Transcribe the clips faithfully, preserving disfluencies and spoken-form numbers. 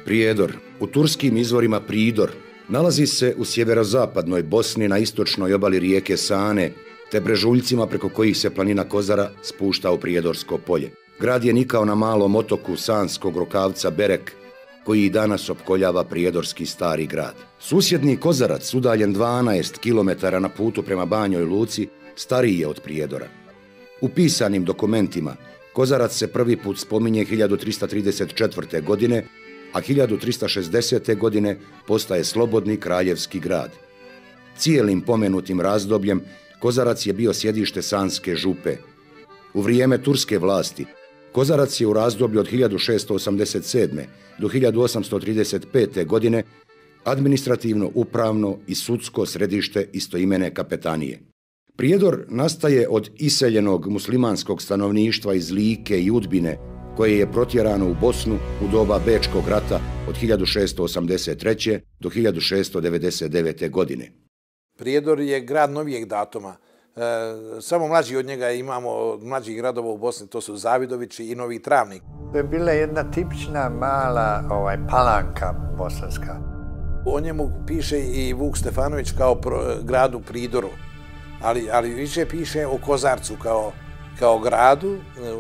Prijedor, u turskim izvorima Pridor, nalazi se u sjeverozapadnoj Bosni na istočnoj obali rijeke Sane, te brežuljcima preko kojih se planina Kozara spušta u Prijedorsko polje. Grad je nikao na malom otoku sanskog rukavca Berek, koji i danas opkoljava prijedorski stari grad. Susjedni Kozarac, udaljen dvanaest kilometara na putu prema Banjoj Luci, stariji je od Prijedora. U pisanim dokumentima Kozarac se prvi put spominje hiljadu trista trideset četvrte. godine, a hiljadu trista šezdesete. godine postaje slobodni kraljevski grad. Cijelim pomenutim razdobljem Kozarac je bio sjedište Sanske župe. U vrijeme turske vlasti Kozarac je u razdoblju od hiljadu šeststo osamdeset sedme. do hiljadu osamsto trideset pete. godine administrativno, upravno i sudsko središte istoimene kapetanije. Prijedor nastaje od iseljenog muslimanskog stanovništva iz Like i Udbine, koje je protjerano u Bosnu u doba Bečkog rata od hiljadu šeststo osamdeset treće. do hiljadu šeststo devedeset devete. godine. Prijedor je grad novijeg datuma. E, samo mlađi od njega imamo od mlađih gradova u Bosni, to su Zavidovići i Novi Travnik. To je bila jedna tipična mala ovaj, palanka bosanska. O njemu piše i Vuk Stefanović kao pro, gradu Pridoru, ali, ali više piše o Kozarcu kao, kao gradu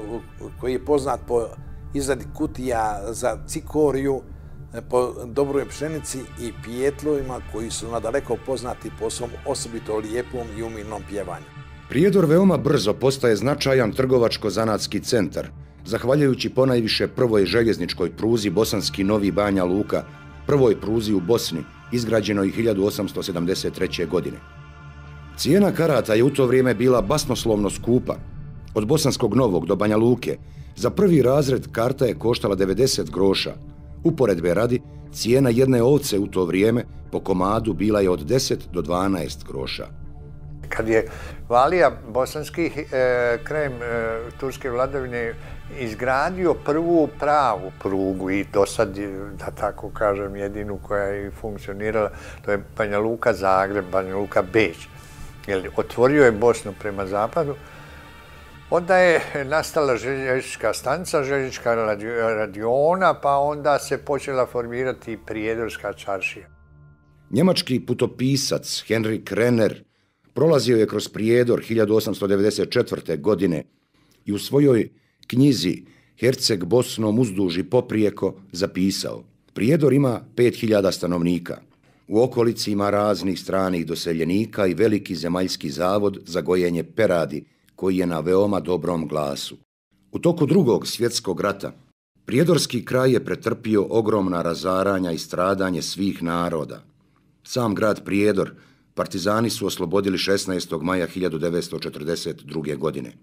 koji je poznat po izradi kutija za cikoriju, po dobroj pšenici i pijetlovima koji su nadaleko poznati po svom osobito lijepom i umilnom pjevanju. Prijedor veoma brzo postaje značajan trgovačko-zanatski centar, zahvaljujući ponajviše prvoj željezničkoj pruzi Bosanski Novi Banja Luka, prvoj pruzi u Bosni, izgrađenoj hiljadu osamsto sedamdeset treće. godine. Cijena karata je u to vrijeme bila basnoslovno skupa. Od Bosanskog Novog do Banja Luke za prvi razred karta je koštala devedeset groša. Uporedbe radi, cijena jedne ovce u to vrijeme po komadu bila je od deset do dvanaest groša. Kad je valija bosanskih e, krajem e, turske vladavine izgradio prvu pravu prugu i do sad, da tako kažem, jedinu koja je funkcionirala, to je Banja Luka Zagreb, Banja Luka Beč. Jer otvorio je Bosnu prema zapadu. Onda je nastala željeznička stanica, željeznička radiona, pa onda se počela formirati Prijedorska čaršija. Njemački putopisac Henrik Renner prolazio je kroz Prijedor hiljadu osamsto devedeset četvrte. godine i u svojoj knjizi Herceg Bosnom uzduži poprijeko zapisao: Prijedor ima pet hiljada stanovnika. U okolici ima raznih stranih doseljenika i veliki zemaljski zavod za gojenje peradi, koji je na veoma dobrom glasu. U toku drugog svjetskog rata prijedorski kraj je pretrpio ogromna razaranja i stradanje svih naroda. Sam grad Prijedor partizani su oslobodili šesnaestog maja hiljadu devetsto četrdeset druge. godine.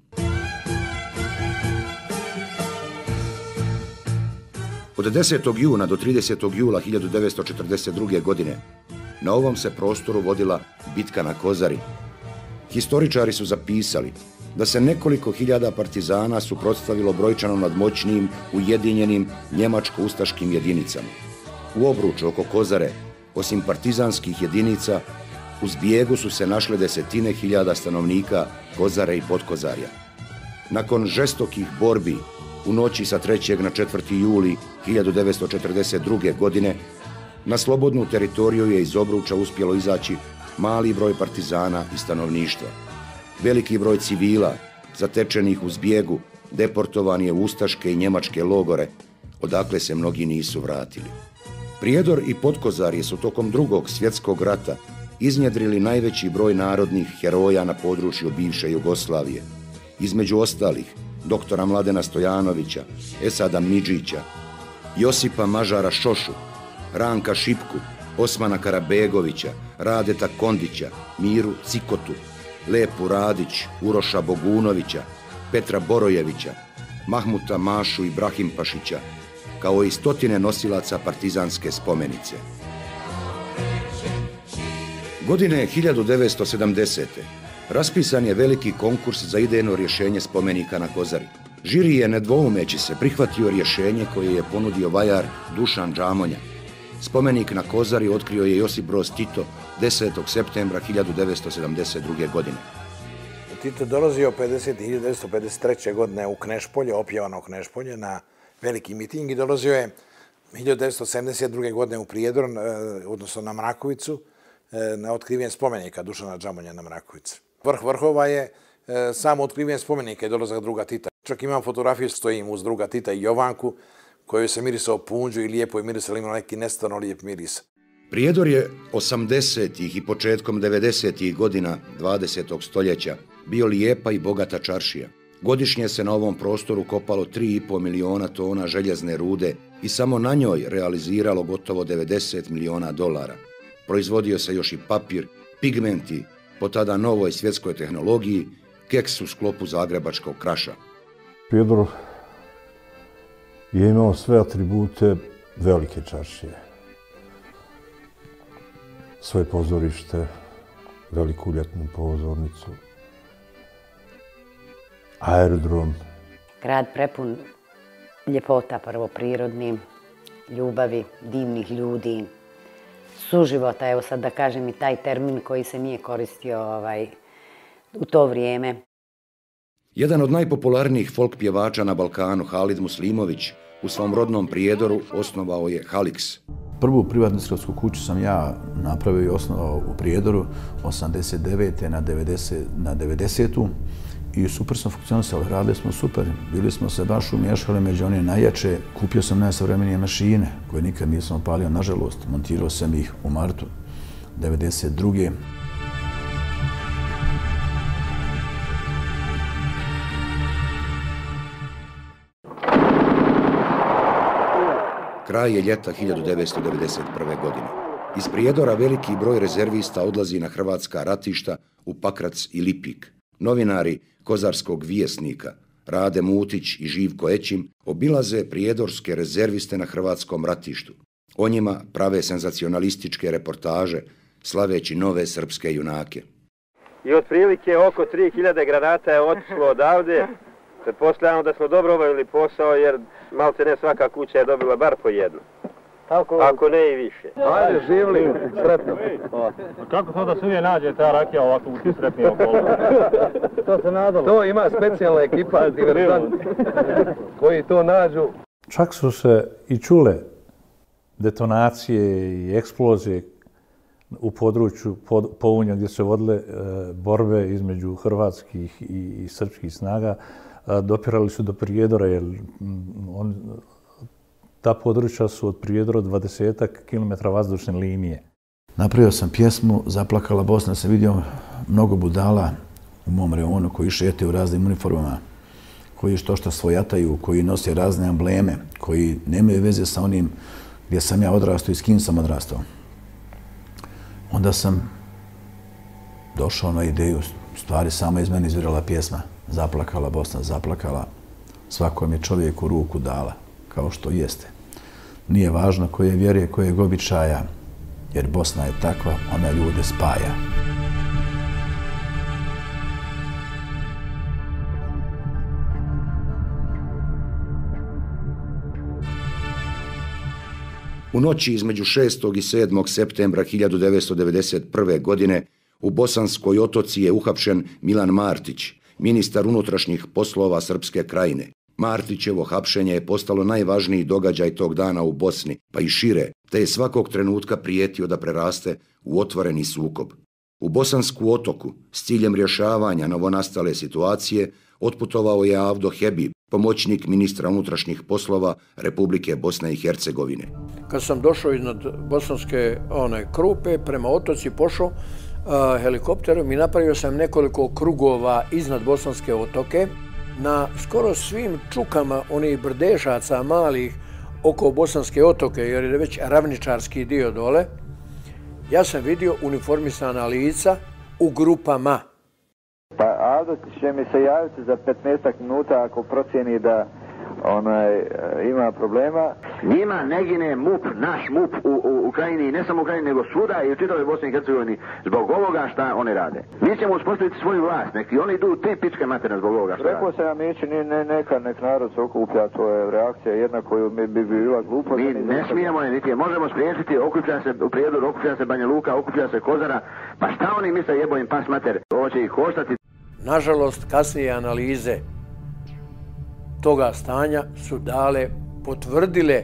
Od desetog juna do tridesetog jula hiljadu devetsto četrdeset druge. godine na ovom se prostoru vodila bitka na Kozari. Historičari su zapisali da se nekoliko hiljada partizana suprotstavilo brojčano nadmoćnijim ujedinjenim njemačko-ustaškim jedinicama. U obruču oko Kozare, osim partizanskih jedinica, u zbjegu su se našle desetine hiljada stanovnika Kozare i Podkozarja. Nakon žestokih borbi, u noći sa trećeg na četvrti juli hiljadu devetsto četrdeset druge. godine, na slobodnu teritoriju je iz obruča uspjelo izaći mali broj partizana i stanovništva. Veliki broj civila, zatečenih u zbjegu, deportovan je u ustaške i njemačke logore, odakle se mnogi nisu vratili. Prijedor i Podkozarje su tokom drugog svjetskog rata iznjedrili najveći broj narodnih heroja na području bivše Jugoslavije. Između ostalih, doktora Mladena Stojanovića, Esada Midžića, Josipa Mažara Šošu, Ranka Šipku, Osmana Karabegovića, Radeta Kondića, Miru Cikotu, Lepu Radić, Uroša Bogunovića, Petra Borojevića, Mahmuta Mašu i Brahim Pašića, kao i stotine nosilaca partizanske spomenice. Godine hiljadu devetsto sedamdesete. raspisan je veliki konkurs za idejno rješenje spomenika na Kozari. Žiri je nedvoumeći se prihvatio rješenje koje je ponudio vajar Dušan Džamonja. Spomenik na Kozari otkrio je Josip Broz Tito desetog septembra hiljadu devetsto sedamdeset druge. godine. Tito dolazio hiljadu devetsto pedeset treće. godine u Knešpolje, opjevano Knešpolje, na veliki miting i dolazio je hiljadu devetsto sedamdeset druge. godine u Prijedoru, odnosno na Mrakovicu, na otkriven spomenika Dušana Džamonja na Mrakovici. Vrh vrhova je samo otkriven spomenika i dolazak druga Tita. Čak imam fotografiju, stojim uz druga Tita i Jovanku, koju se mirisao punđu i lijepo je mirisao, imao neki nestvarno lijep miris. Prijedor je osamdesetih i početkom devedesetih godina dvadesetog stoljeća bio lijepa i bogata čaršija. Godišnje se na ovom prostoru kopalo tri i po miliona tona željezne rude i samo na njoj realiziralo gotovo devedeset miliona dolara. Proizvodio se još i papir, pigmenti, po tada novoj svjetskoj tehnologiji, keks u sklopu zagrebačkog kraša. Prijedor je imao sve atribute velike čaršije. Svoje pozorište, veliku ljetnu pozornicu, aerodrom. Grad prepun ljepota, prvo prirodnim, ljubavi, divnih ljudi, suživota, evo sad da kažem i taj termin koji se nije koristio ovaj, u to vrijeme. Jedan od najpopularnijih folk pjevača na Balkanu, Halid Muslimović, u svom rodnom Prijedoru osnovao je Haliks. Prvu privatnu diskografsku kuću sam ja napravio i osnovao u Prijedoru osamdeset devete na devedesetu i super smo funkcionisali, radili smo super, bili smo se baš umješali među one najjače. Kupio sam najsavremenije mašine koje nikad nisam opalio, nažalost, montirao sam ih u martu devedeset druge. Kraj je ljeta hiljadu devetsto devedeset prve. godine. Iz Prijedora veliki broj rezervista odlazi na hrvatska ratišta u Pakrac i Lipik. Novinari Kozarskog vijesnika Rade Mutić i Živko Ećim obilaze prijedorske rezerviste na hrvatskom ratištu. O njima prave senzacionalističke reportaže, slaveći nove srpske junake. I otprilike oko tri hiljade granata je otišlo odavde. Pretpostavljamo da smo dobro obavili posao, jer malte ne svaka kuća je dobila bar po jednu. Ako ne i više. Ajde, živli, sretno. Kako to da se uvijek nađe ta rakija ovako u tim sretnim okolima? To se nadalo. To ima specijalna ekipa, diverzanti, koji to nađu. Čak su se i čule detonacije i eksplozije u području Pounja gdje se vodile borbe između hrvatskih i srpskih snaga. Dopirali su do Prijedora, jer on, ta područja su od Prijedora dvadesetak kilometara vazdušne linije. Napravio sam pjesmu Zaplakala Bosna, sam vidio mnogo budala u mom reonu koji šetaju u raznim uniformama, koji što što svojataju, koji nose razne embleme, koji nemaju veze sa onim gdje sam ja odrastao i s kim sam odrastao. Onda sam došao na ideju, stvari sama iz mene izvirala pjesma. Zaplakala Bosna, zaplakala, svakom je čovjeku ruku dala, kao što jeste. Nije važno koje vjere, kojeg običaja, jer Bosna je takva, ona ljude spaja. U noći između šestog i sedmog septembra hiljadu devetsto devedeset prve. godine u Bosanskoj Otoci je uhapšen Milan Martić, ministar unutrašnjih poslova Srpske krajine. Martićevo hapšenje je postalo najvažniji događaj tog dana u Bosni, pa i šire, te je svakog trenutka prijetio da preraste u otvoreni sukob. U Bosansku Otoku, s ciljem rješavanja novonastale situacije, otputovao je Avdo Hebib, pomoćnik ministra unutrašnjih poslova Republike Bosne i Hercegovine. Kad sam došao iznad Bosanske one, Krupe, prema Otoci pošao uh, helikopterom i napravio sam nekoliko krugova iznad Bosanske Otoke. Na skoro svim čukama onih brdešaca malih oko Bosanske Otoke, jer je već ravničarski dio dole, ja sam vidio uniformisana lica u grupama. Pa Aldo će mi se javiti za petnaestak minuta ako procijeni da onaj, ima problema. Njima ne gine MUP, naš MUP u, u Ukrajini, ne samo u Ukrajini, nego svuda i u čitavoj Bosni i Hercegovini zbog ovoga šta oni rade. Mi ćemo uspostaviti svoju vlast, neki oni idu te pičke materine zbog ovoga šta Rekao sam ja, Mići, ne, ne, neka nek narod se okuplja, to je reakcija jedna koju mi bi bila glupo. Mi ne smijemo je niti, možemo spriječiti, okuplja se u Prijedoru, okuplja se Banja Luka, okuplja se Kozara, pa šta oni misle jebo im pas mater, ovo će ih koštati. Nažalost, kasnije analize toga stanja su dale, potvrdile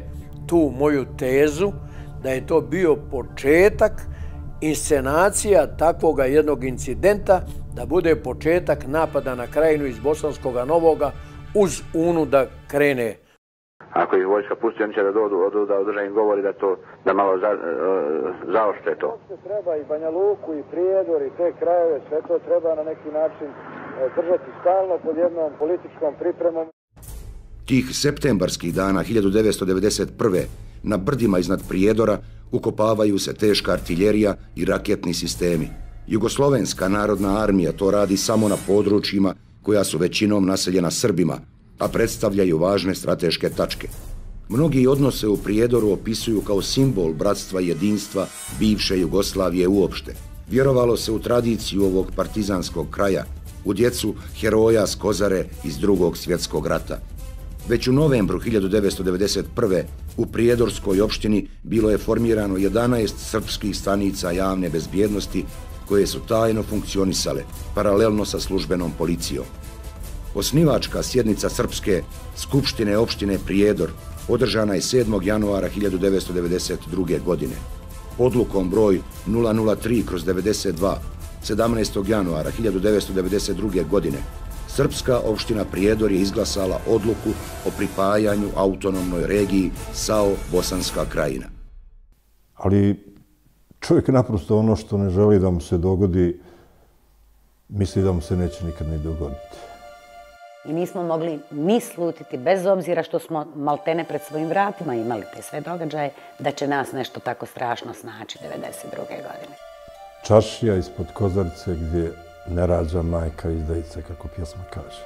tu moju tezu da je to bio početak inscenacija takvoga jednog incidenta da bude početak napada na Krajinu iz Bosanskoga Novoga uz Unu da krene. Ako ih vojska pusti, oni će da dođu, da održa im govori da to, da malo za, uh, zaoštre to. Treba i Banja Luku, i Prijedor, i te krajeve, sve to treba na neki način držati stalno pod jednom političkom pripremom. Tih septembarskih dana hiljadu devetsto devedeset prve. na brdima iznad Prijedora ukopavaju se teška artiljerija i raketni sistemi. Jugoslovenska narodna armija to radi samo na područjima koja su većinom naseljena Srbima, a predstavljaju važne strateške tačke. Mnogi odnose u Prijedoru opisuju kao simbol bratstva i jedinstva bivše Jugoslavije uopšte. Vjerovalo se u tradiciju ovog partizanskog kraja, u djecu heroja s Kozare iz Drugog svjetskog rata. Već u novembru hiljadu devetsto devedeset prve. u Prijedorskoj opštini bilo je formirano jedanaest srpskih stanica javne bezbjednosti koje su tajno funkcionisale, paralelno sa službenom policijom. Osnivačka sjednica Srpske skupštine opštine Prijedor održana je sedmog januara hiljadu devetsto devedeset druge. godine. Odlukom broj nula nula tri kroz devedeset dva sedamnaestog januara hiljadu devetsto devedeset druge. godine Srpska opština Prijedor je izglasala odluku o pripajanju autonomnoj regiji S A O Bosanska Krajina. Ali čovjek naprosto ono što ne želi da mu se dogodi, misli da mu se neće nikad ni dogoditi. I nismo mogli ni slutiti, bez obzira što smo maltene pred svojim vratima imali te sve događaje, da će nas nešto tako strašno snaći devedeset druge. godine. Čaršija ispod Kozarice gdje ne rađa majka izdajice, kako pjesma kaže.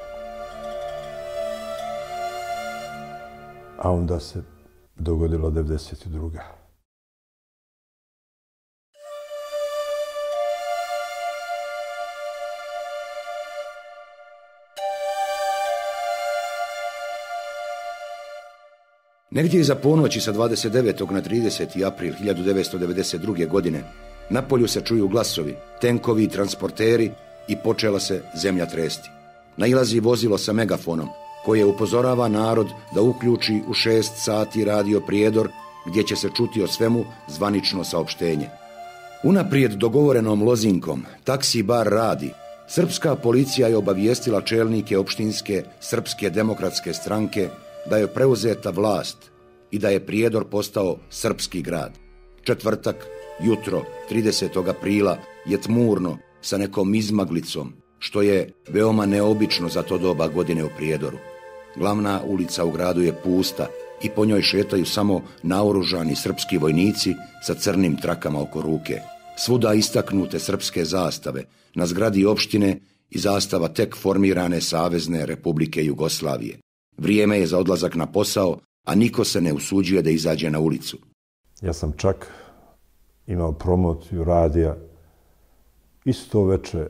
A onda se dogodilo devedeset druga. Negdje iza ponoći sa dvadeset devetog na trideseti april hiljadu devetsto devedeset druge. godine na polju se čuju glasovi, tenkovi i transporteri i počela se zemlja tresti. Nailazi vozilo sa megafonom koje upozorava narod da uključi u šest sati radio Prijedor gdje će se čuti o svemu zvanično saopštenje. Unaprijed dogovorenom lozinkom taksi bar radi. Srpska policija je obavijestila čelnike opštinske Srpske demokratske stranke da je preuzeta vlast i da je Prijedor postao srpski grad. Četvrtak, jutro, tridesetog aprila, je tmurno sa nekom izmaglicom, što je veoma neobično za to doba godine u Prijedoru. Glavna ulica u gradu je pusta i po njoj šetaju samo naoružani srpski vojnici sa crnim trakama oko ruke. Svuda istaknute srpske zastave, na zgradi opštine i zastava tek formirane Savezne Republike Jugoslavije. Vrijeme je za odlazak na posao, a niko se ne usuđuje da izađe na ulicu. Ja sam čak imao promociju radija isto veče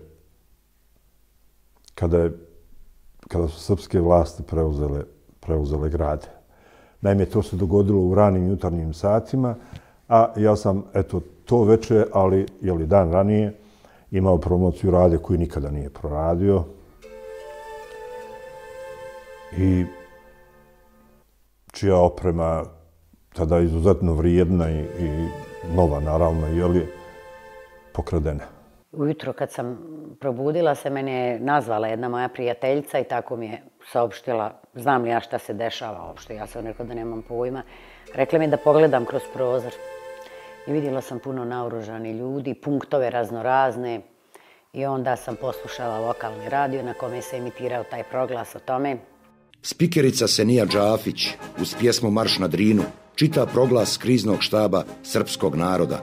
kada, je, kada su srpske vlasti preuzele, preuzele grade. Naime, to se dogodilo u ranim jutarnjim satima, a ja sam, eto, to veče, ali je li dan ranije, imao promociju radija koju nikada nije proradio. I čija oprema tada izuzetno vrijedna i, i nova, naravno, je li pokradena. Ujutro kad sam probudila se, mene je nazvala jedna moja prijateljica i tako mi je saopštila, znam li ja šta se dešava uopšte, ja sam rekla da nemam pojma. Rekla mi da pogledam kroz prozor i vidjela sam puno naoružani ljudi, punktove raznorazne i onda sam poslušala lokalni radio na kome se emitirao taj proglas o tome. Spikerica Senija Džafić uz pjesmu Marš na Drinu čita proglas kriznog štaba srpskog naroda.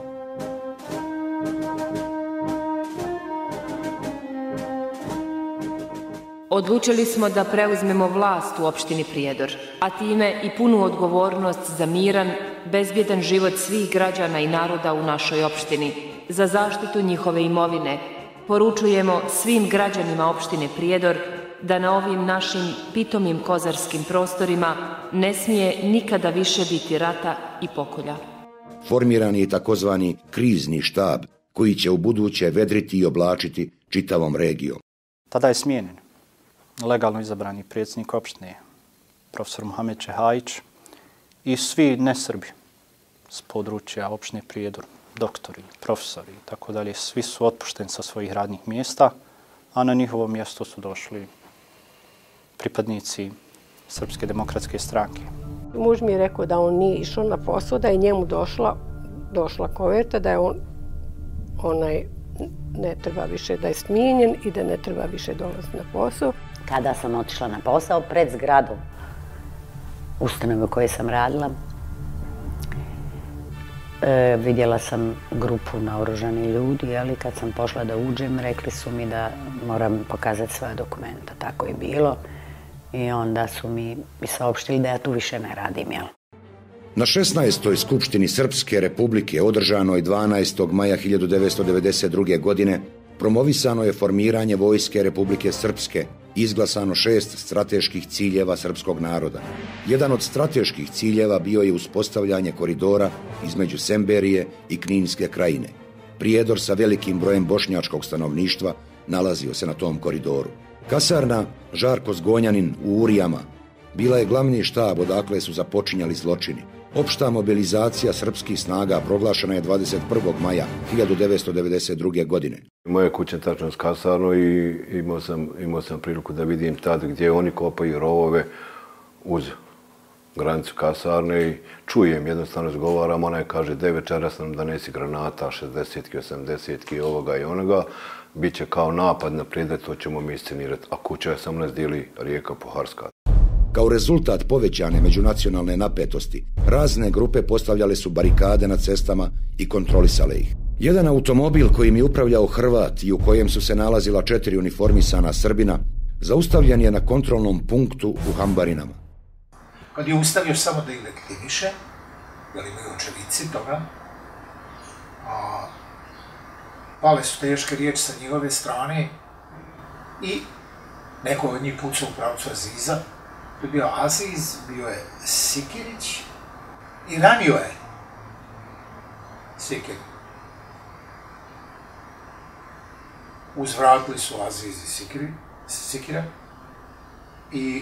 Odlučili smo da preuzmemo vlast u opštini Prijedor, a time i punu odgovornost za miran, bezbjedan život svih građana i naroda u našoj opštini, za zaštitu njihove imovine. Poručujemo svim građanima opštine Prijedor da na ovim našim pitomim kozarskim prostorima ne smije nikada više biti rata i pokolja. Formiran je takozvani krizni štab koji će u buduće vedriti i oblačiti čitavom regijom. Tada je smijenjen legalno izabrani predsjednik opštine, profesor Muhamed Čehajić, i svi nesrbi s područja opštine Prijedor, doktori, profesori i tako dalje, svi su otpušteni sa svojih radnih mjesta, a na njihovo mjesto su došli pripadnici Srpske demokratske stranke. Muž mi je rekao da on nije išao na posao, da je njemu došla, došla koverta, da je on onaj ne treba više da je smijenjen i da ne treba više dolaziti na posao. Kada sam otišla na posao pred zgradom ustanove u kojoj sam radila, e, vidjela sam grupu naoružanih ljudi, ali kad sam pošla da uđem, rekli su mi da moram pokazati svoje dokumenta. Tako je bilo i onda su mi saopštili da ja tu više ne radim, jel? Na šesnaestoj skupštini Srpske republike održanoj dvanaestog maja hiljadu devetsto devedeset druge. godine promovisano je formiranje Vojske Republike Srpske i izglasano šest strateških ciljeva srpskog naroda. Jedan od strateških ciljeva bio je uspostavljanje koridora između Semberije i Kninske krajine. Prijedor sa velikim brojem bošnjačkog stanovništva nalazio se na tom koridoru. Kasarna Žarko Zgonjanin u Urijama bila je glavni štab odakle su započinjali zločini. Opšta mobilizacija srpskih snaga proglašena je dvadeset prvog maja hiljadu devetsto devedeset druge. godine. Moja kuća tačno s kasarno i imao sam, imao sam priliku da vidim tad gdje oni kopaju rovove uz granicu kasarne i čujem, jednostavno razgovaram, ona je kaže, de večeras nam donesi granata, šezdesetki, osamdesetki, ovoga i onoga, bit će kao napad na Prijedor, to ćemo mi iscenirati, a kuća je samo nas dijeli rijeka Poharska. Kao rezultat povećane međunacionalne napetosti, razne grupe postavljale su barikade na cestama i kontrolisale ih. Jedan automobil kojim je upravljao Hrvat i u kojem su se nalazila četiri uniformisana Srbina, zaustavljen je na kontrolnom punktu u Hambarinama. Kad je ustavio samo da ih legitimiše, jer imaju očevici toga, a pale su teške riječi sa njihove strane i neko od njih pucao u pravcu Aziza. To je bio Aziz, bio je Sikirić i ranio je Sikir. Uzvratili su Aziz i Sikiri, Sikira i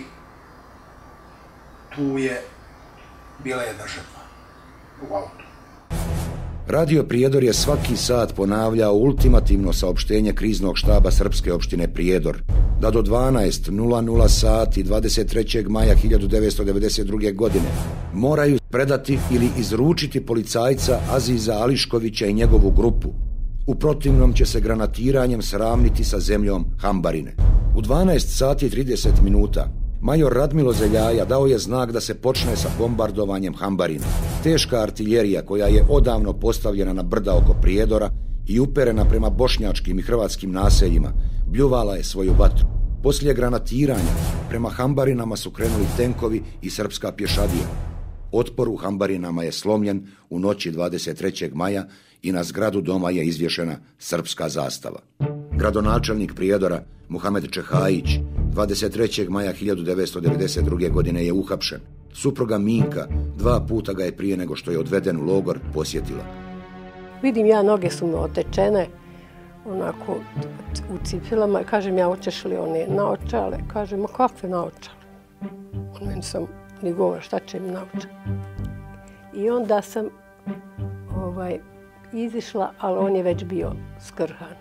tu je bila jedna žrtva u autu. Radio Prijedor je svaki sat ponavljao ultimativno saopštenje kriznog štaba Srpske opštine Prijedor, da do dvanaest sati dvadeset trećeg maja hiljadu devetsto devedeset druge. godine moraju predati ili izručiti policajca Aziza Ališkovića i njegovu grupu. U protivnom će se granatiranjem sravniti sa zemljom Hambarine. U dvanaest sati i trideset minuta major Radmilo Zeljaja dao je znak da se počne sa bombardovanjem Hambarina. Teška artiljerija koja je odavno postavljena na brda oko Prijedora i uperena prema bošnjačkim i hrvatskim naseljima, bljuvala je svoju vatru. Poslije granatiranja prema Hambarinama su krenuli tenkovi i srpska pješadija. Otpor u Hambarinama je slomljen u noći dvadeset trećeg maja i na zgradu doma je izvješena srpska zastava. Gradonačelnik Prijedora Muhamed Čehajić dvadeset trećeg maja hiljadu devetsto devedeset druge. godine je uhapšen. Supruga Minka dva puta ga je prije nego što je odveden u logor posjetila. Vidim ja, noge su mi otečene, onako u cipilama, kažem ja, hoćeš li one naočale? Kažem, ma kakve naočale? On meni sam ni govor, šta će mi naočale? I onda sam ovaj, izišla, ali on je već bio skrhan.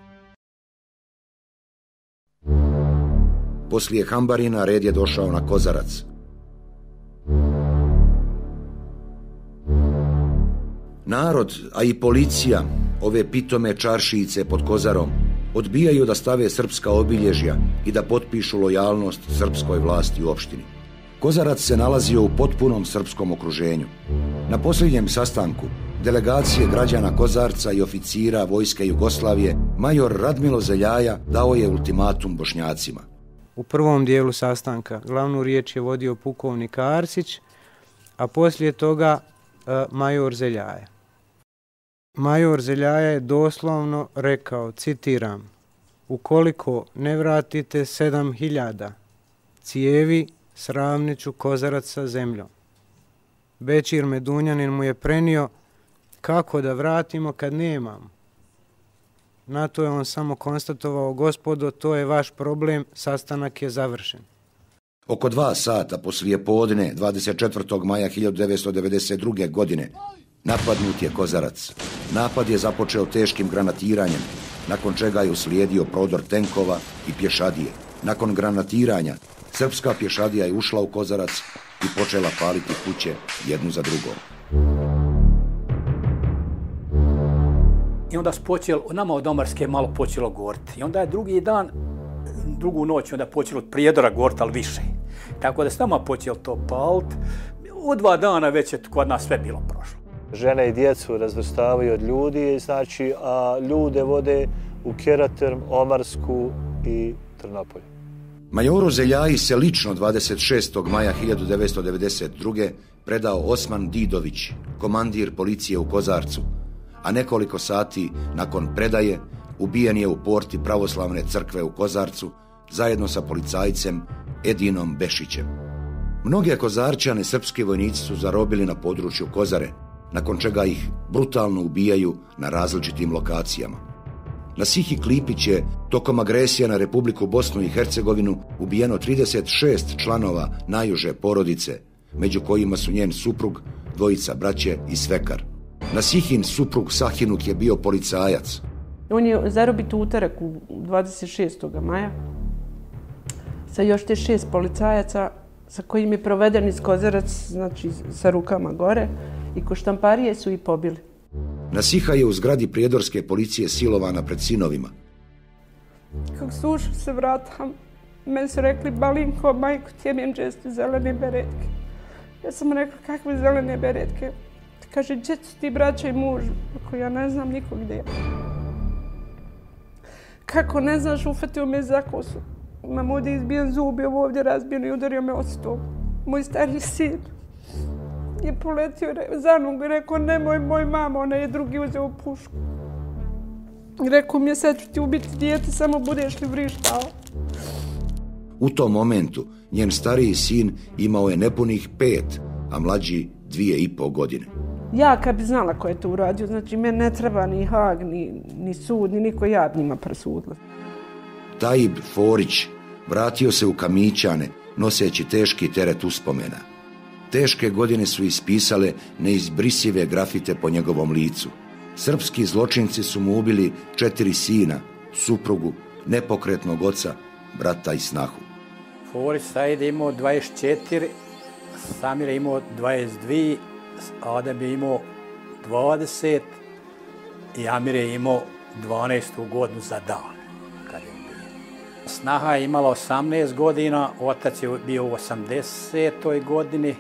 Poslije Hambarina red je došao na Kozarac. Narod, a i policija, ove pitome čaršijice pod Kozarom, odbijaju da stave srpska obilježja i da potpišu lojalnost srpskoj vlasti u opštini. Kozarac se nalazio u potpunom srpskom okruženju. Na posljednjem sastanku delegacije građana Kozarca i oficira Vojske Jugoslavije, major Radmilo Zeljaja dao je ultimatum Bošnjacima. U prvom dijelu sastanka glavnu riječ je vodio pukovnik Arsić, a poslije toga e, major Zeljaja. Major Zeljaja je doslovno rekao, citiram, ukoliko ne vratite sedam hiljada cijevi, sravnit ću Kozarac sa zemljom. Bećir Medunjanin mu je prenio kako da vratimo kad nemamo. Na to je on samo konstatovao, gospodo, to je vaš problem, sastanak je završen. Oko dva sata poslije podne dvadeset četvrtog maja hiljadu devetsto devedeset druge. godine napadnut je Kozarac. Napad je započeo teškim granatiranjem, nakon čega je uslijedio prodor tenkova i pješadije. Nakon granatiranja, srpska pješadija je ušla u Kozarac i počela paliti kuće jednu za drugom. I onda su počeli, nama od Omarske malo počelo goriti. I onda je drugi dan, drugu noć, onda je počelo od Prijedora goriti, ali više. Tako da se nama počelo to paliti. U dva dana već je kod nas sve bilo prošlo. Žene i djecu razvrstavaju od ljudi, znači, a ljude vode u Keraterm, Omarsku i Trnopolje. Majoru Zeljaji se lično dvadeset šestog maja hiljadu devetsto devedeset druge. predao Osman Didović, komandir policije u Kozarcu, a nekoliko sati nakon predaje ubijen je u porti pravoslavne crkve u Kozarcu zajedno sa policajcem Edinom Bešićem. Mnoge Kozarčane srpski vojnici su zarobili na području Kozare, nakon čega ih brutalno ubijaju na različitim lokacijama. Na Sihi Klipić je tokom agresije na Republiku Bosnu i Hercegovinu ubijeno trideset šest članova najuže porodice, među kojima su njen suprug, dvojica braće i svekar. Na Sihin suprug Sahinuk je bio policajac. On je zarobit utorak u dvadeset šestog maja sa još te šest policajaca sa kojim je proveden iz Kozarac, znači sa rukama gore, i ko štamparije su i pobili. Nasiha je u zgradi prijedorske policije silovana pred sinovima. Kako su ušli se vrata, meni su rekli: Balinko, majko, tjebim često zelene beretke. Ja sam rekla: kakve zelene beretke? Kaže: gdje su ti braća i muž? Ako ja ne znam nikog gdje je. Kako ne znaš, ufatio me za kosu. Imam ovdje izbijen zub, ovo ovdje razbijen i udario me o stol. Moj stari sin je poletio za nogu i rekao: nemoj moj mama, ona je drugi uzeo pušku. Rekao mi je: sad ću ti ubiti dijete, samo budeš li vrištao. U tom momentu njen stariji sin imao je nepunih pet, a mlađi dvije i pol godine. Ja kad bi znala ko je to uradio, znači meni ne treba ni Hag, ni, ni sud, ni niko, ja bi njima presudila. Tajib Forić vratio se u Kamićane noseći teški teret uspomena. Teške godine su ispisale neizbrisive grafite po njegovom licu. Srpski zločinci su mu ubili četiri sina, suprugu, nepokretnog oca, brata i snahu. Forić Sajid je imao dvadeset četiri, Samir je imao dvadeset dvije, Adem je imao dvadeset i Amir je imao dvanaestu godinu za dan. Kad je bio. Snaha je imala osamnaest godina, otac je bio u osamdesetoj godini,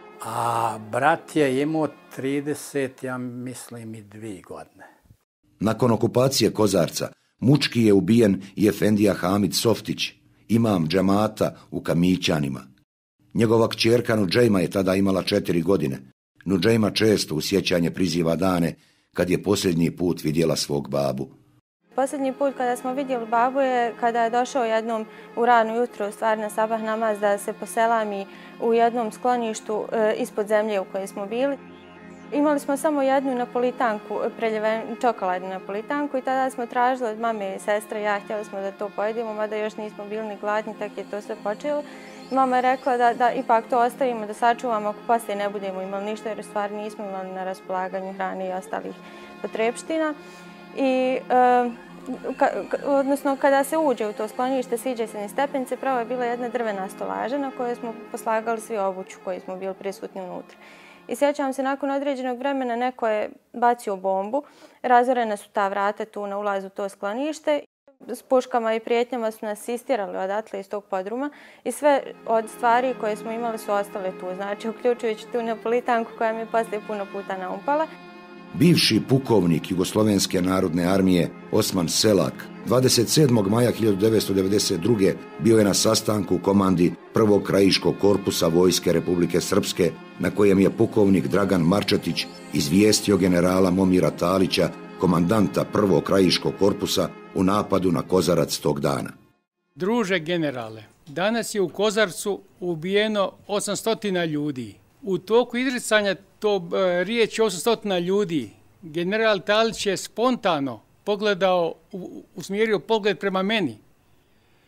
a brat je imao trideset, ja mislim, i dvije godine. Nakon okupacije Kozarca, mučki je ubijen i efendija Hamid Softić, imam džemata u Kamićanima. Njegova kćerka Nudžejma je tada imala četiri godine. Nudžejma često u sjećanje priziva dane kad je posljednji put vidjela svog babu. Posljednji put kada smo vidjeli babu je kada je došao jednom u rano jutro, u stvari na sabah namaz, da se poselami u jednom skloništu e, ispod zemlje u kojoj smo bili. Imali smo samo jednu napolitanku, preljeven, čokoladnu napolitanku, i tada smo tražili od mame i sestre, ja htjeli smo da to pojedimo, mada još nismo bili ni gladni, tako je to sve počelo. Mama je rekla da, da ipak to ostavimo, da sačuvamo ako poslije ne budemo imali ništa, jer u stvari nismo imali na raspolaganju hrane i ostalih potrepština. I, e, ka, ka, odnosno, kada se uđe u to sklonište, siđe se niz stepenice, pravo je bila jedna drvena stolaža na kojoj smo poslagali svi obuću koji smo bili prisutni unutra. I sjećam se, nakon određenog vremena neko je bacio bombu, razorena su ta vrata tu na ulazu u to sklonište. S puškama i prijetnjama su nas istirali odatle iz tog podruma i sve od stvari koje smo imali su ostale tu, znači uključujući tu napolitanku koja mi je poslije puno puta naumpala. Bivši pukovnik Jugoslovenske narodne armije Osman Selak dvadeset sedmog maja hiljadu devetsto devedeset druge. bio je na sastanku u komandi prvog krajiškog korpusa Vojske Republike Srpske, na kojem je pukovnik Dragan Marčetić izvijestio generala Momira Talića, komandanta prvog krajiškog korpusa, u napadu na Kozarac tog dana. Druže generale, danas je u Kozarcu ubijeno osamsto ljudi. U toku izricanja to e, riječi osamsto ljudi, general Talić je spontano pogledao, usmjerio pogled prema meni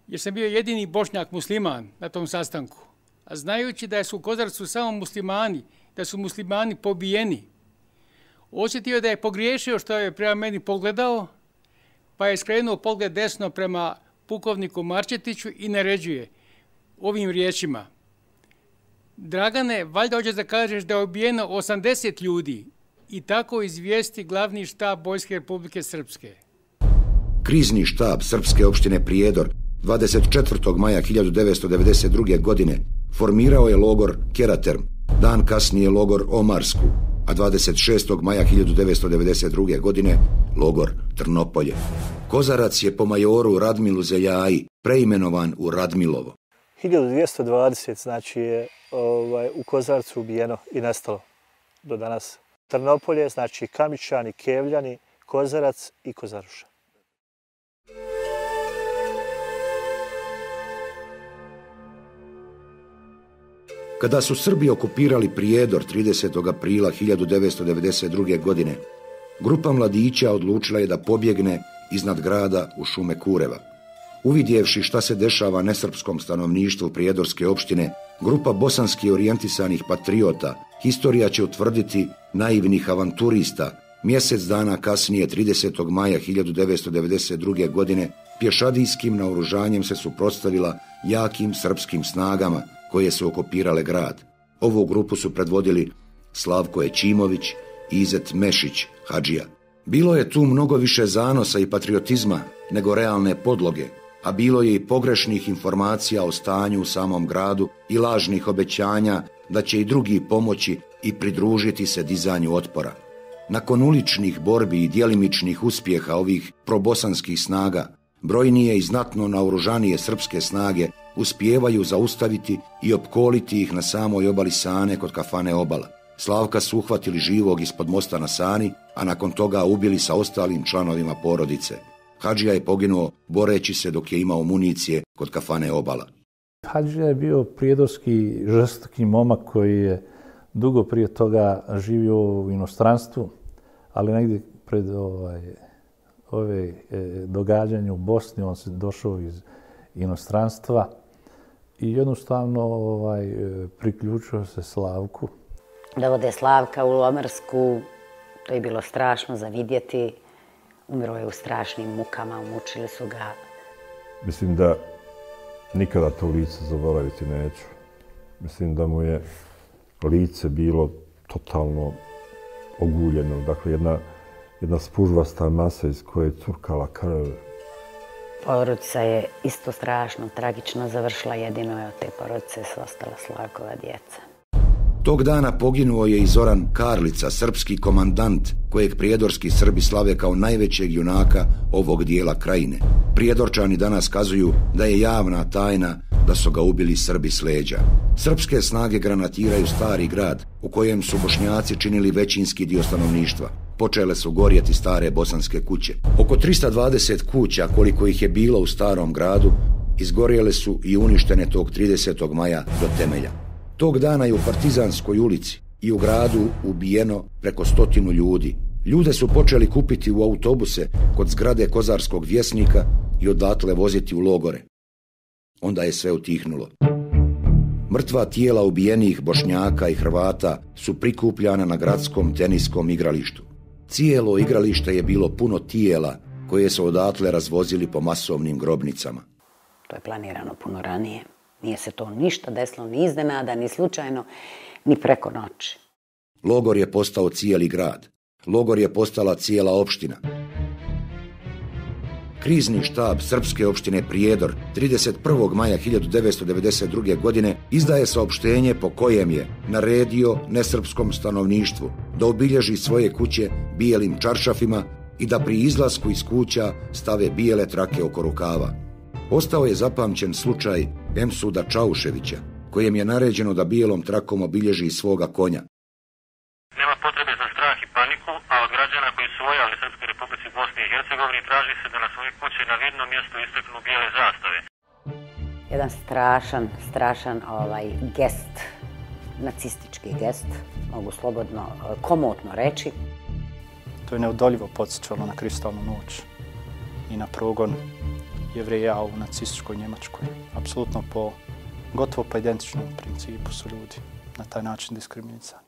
jer sam bio jedini Bošnjak musliman na tom sastanku. A znajući da su u Kozarcu samo muslimani, da su muslimani pobijeni, osjetio da je pogriješio što je prema meni pogledao, pa je skrenuo pogled desno prema pukovniku Marčetiću i naređuje ovim riječima: Dragane, valjda hoćeš da kažeš da je ubijeno osamdeset ljudi, i tako izvijesti glavni štab Vojske Republike Srpske. Krizni štab Srpske opštine Prijedor dvadeset četvrtog maja hiljadu devetsto devedeset druge. godine formirao je logor Keraterm, dan kasnije logor Omarsku, a dvadeset šestog maja hiljadu devetsto devedeset druge. godine logor Trnopolje. Kozarac je po majoru Radmilu Zeljaji preimenovan u Radmilovo. hiljadu dvjesto dvadeset znači je ovaj, u Kozarcu ubijeno i nestalo do danas. Trnopolje znači Kamičani, Kevljani, Kozarac i Kozaruša. Kada su Srbi okupirali Prijedor tridesetog aprila hiljadu devetsto devedeset druge. godine, grupa mladića odlučila je da pobjegne iznad grada u šume Kureva. Uvidjevši šta se dešava nesrpskom stanovništvu Prijedorske opštine, grupa bosanski orijentisanih patriota, historija će utvrditi naivnih avanturista, mjesec dana kasnije tridesetog maja hiljadu devetsto devedeset druge. godine pješadijskim naoružanjem se suprotstavila jakim srpskim snagama koje su okupirale grad. Ovu grupu su predvodili Slavko Ećimović i Izet Mešić Hadžija. Bilo je tu mnogo više zanosa i patriotizma nego realne podloge, a bilo je i pogrešnih informacija o stanju u samom gradu i lažnih obećanja da će i drugi pomoći i pridružiti se dizanju otpora. Nakon uličnih borbi i djelimičnih uspjeha ovih probosanskih snaga, brojnije i znatno naoružanije srpske snage uspijevaju zaustaviti i opkoliti ih na samoj obali Sane kod kafane Obala. Slavka su uhvatili živog ispod mosta na Sani, a nakon toga ubili sa ostalim članovima porodice. Hadžija je poginuo boreći se dok je imao municije kod kafane Obala. Hadžija je bio prijedorski žestoki momak koji je dugo prije toga živio u inostranstvu, ali negdje pred ovaj, ove e, događanje u Bosni on se došao iz inostranstva i jednostavno ovaj, priključio se Slavku. Dovode Slavka u Omarsku, to je bilo strašno za vidjeti. Umro je u strašnim mukama, umučili su ga. Mislim da nikada to lice zaboraviti neću. Mislim da mu je lice bilo totalno oguljeno. Dakle, jedna, jedna spužvasta masa iz koje je curkala krv. Porodica je isto strašno, tragično završila. Jedino je od te porodice su ostala Slavkova djeca. Tog dana poginuo je i Zoran Karlica, srpski komandant kojeg prijedorski Srbi slave kao najvećeg junaka ovog dijela krajine. Prijedorčani danas kazuju da je javna tajna da su ga ubili Srbi s leđa. Srpske snage granatiraju stari grad u kojem su Bošnjaci činili većinski dio stanovništva. Počele su gorjeti stare bosanske kuće. Oko tristo dvadeset kuća, koliko ih je bilo u starom gradu, izgorjele su i uništene tog tridesetog maja do temelja. Tog dana je u Partizanskoj ulici i u gradu ubijeno preko stotinu ljudi. Ljude su počeli kupiti u autobuse kod zgrade Kozarskog vjesnika i odatle voziti u logore. Onda je sve utihnulo. Mrtva tijela ubijenih Bošnjaka i Hrvata su prikupljana na gradskom teniskom igralištu. Cijelo igralište je bilo puno tijela koje su odatle razvozili po masovnim grobnicama. To je planirano puno ranije. Nije se to ništa desilo, ni iznenada, ni slučajno, ni preko noći. Logor je postao cijeli grad. Logor je postala cijela opština. Krizni štab Srpske opštine Prijedor trideset prvog maja hiljadu devetsto devedeset druge. godine izdaje saopštenje po kojem je naredio nesrpskom stanovništvu da obilježi svoje kuće bijelim čaršafima i da pri izlasku iz kuća stave bijele trake oko rukava. Ostao je zapamćen slučaj Emsuda Čauševića, kojem je naređeno da bijelom trakom obilježi svoga konja. Nema potrebe za strah i paniku, a od građana koji su vojali Srpskoj Republici Bosni i Hercegovini traži se da na svoje kuće na vidnom mjestu istaknu bijele zastave. Jedan strašan, strašan ovaj gest, nacistički gest, mogu slobodno, komotno reći. To je neodoljivo podsjećalo na kristalnu noć i na progon Jevreja u nacističkoj Njemačkoj. Apsolutno po gotovo pa identičnom principu su ljudi na taj način diskriminisani.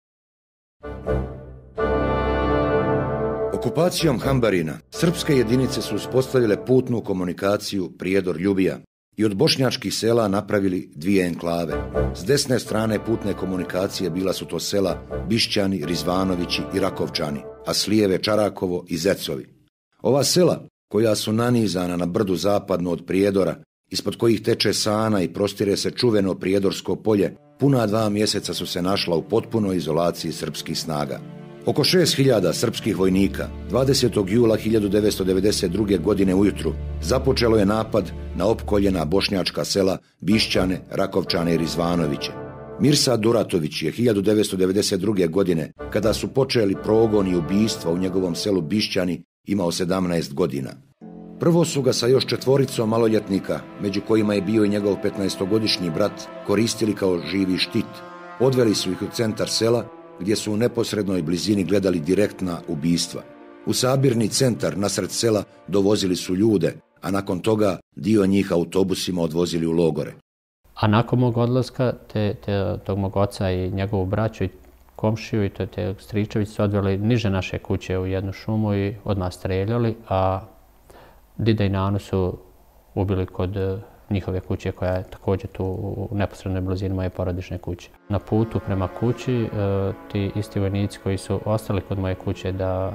Okupacijom Hambarina, srpske jedinice su uspostavile putnu komunikaciju Prijedor-Ljubija i od bošnjačkih sela napravili dvije enklave. S desne strane putne komunikacije bila su to sela Bišćani, Rizvanovići i Rakovčani, a s lijeve Čarakovo i Zecovi. Ova sela, koja su nanizana na brdu zapadno od Prijedora, ispod kojih teče Sana i prostire se čuveno Prijedorsko polje, puna dva mjeseca su se našla u potpunoj izolaciji srpskih snaga. Oko šest hiljada srpskih vojnika dvadesetog jula hiljadu devetsto devedeset druge. godine ujutru započelo je napad na opkoljena bošnjačka sela Bišćane, Rakovčane i Rizvanoviće. Mirsa Duratović je hiljadu devetsto devedeset druge. godine, kada su počeli progon i ubistva u njegovom selu Bišćani, imao sedamnaest godina. Prvo su ga sa još četvoricom maloljetnika, među kojima je bio i njegov petnaestogodišnji brat, koristili kao živi štit. Odveli su ih u centar sela, gdje su u neposrednoj blizini gledali direktna ubistva. U sabirni centar nasred sela dovozili su ljude, a nakon toga dio njih autobusima odvozili u logore. A nakon mog odlaska, te, te, tog mog oca i njegovu braću i komšiju i te, te stričević su odveli niže naše kuće u jednu šumu i odmah streljali, a Dida i Nanu su ubili kod njihove kuće koja je također tu u neposrednoj blizini moje porodične kuće. Na putu prema kući ti isti vojnici koji su ostali kod moje kuće da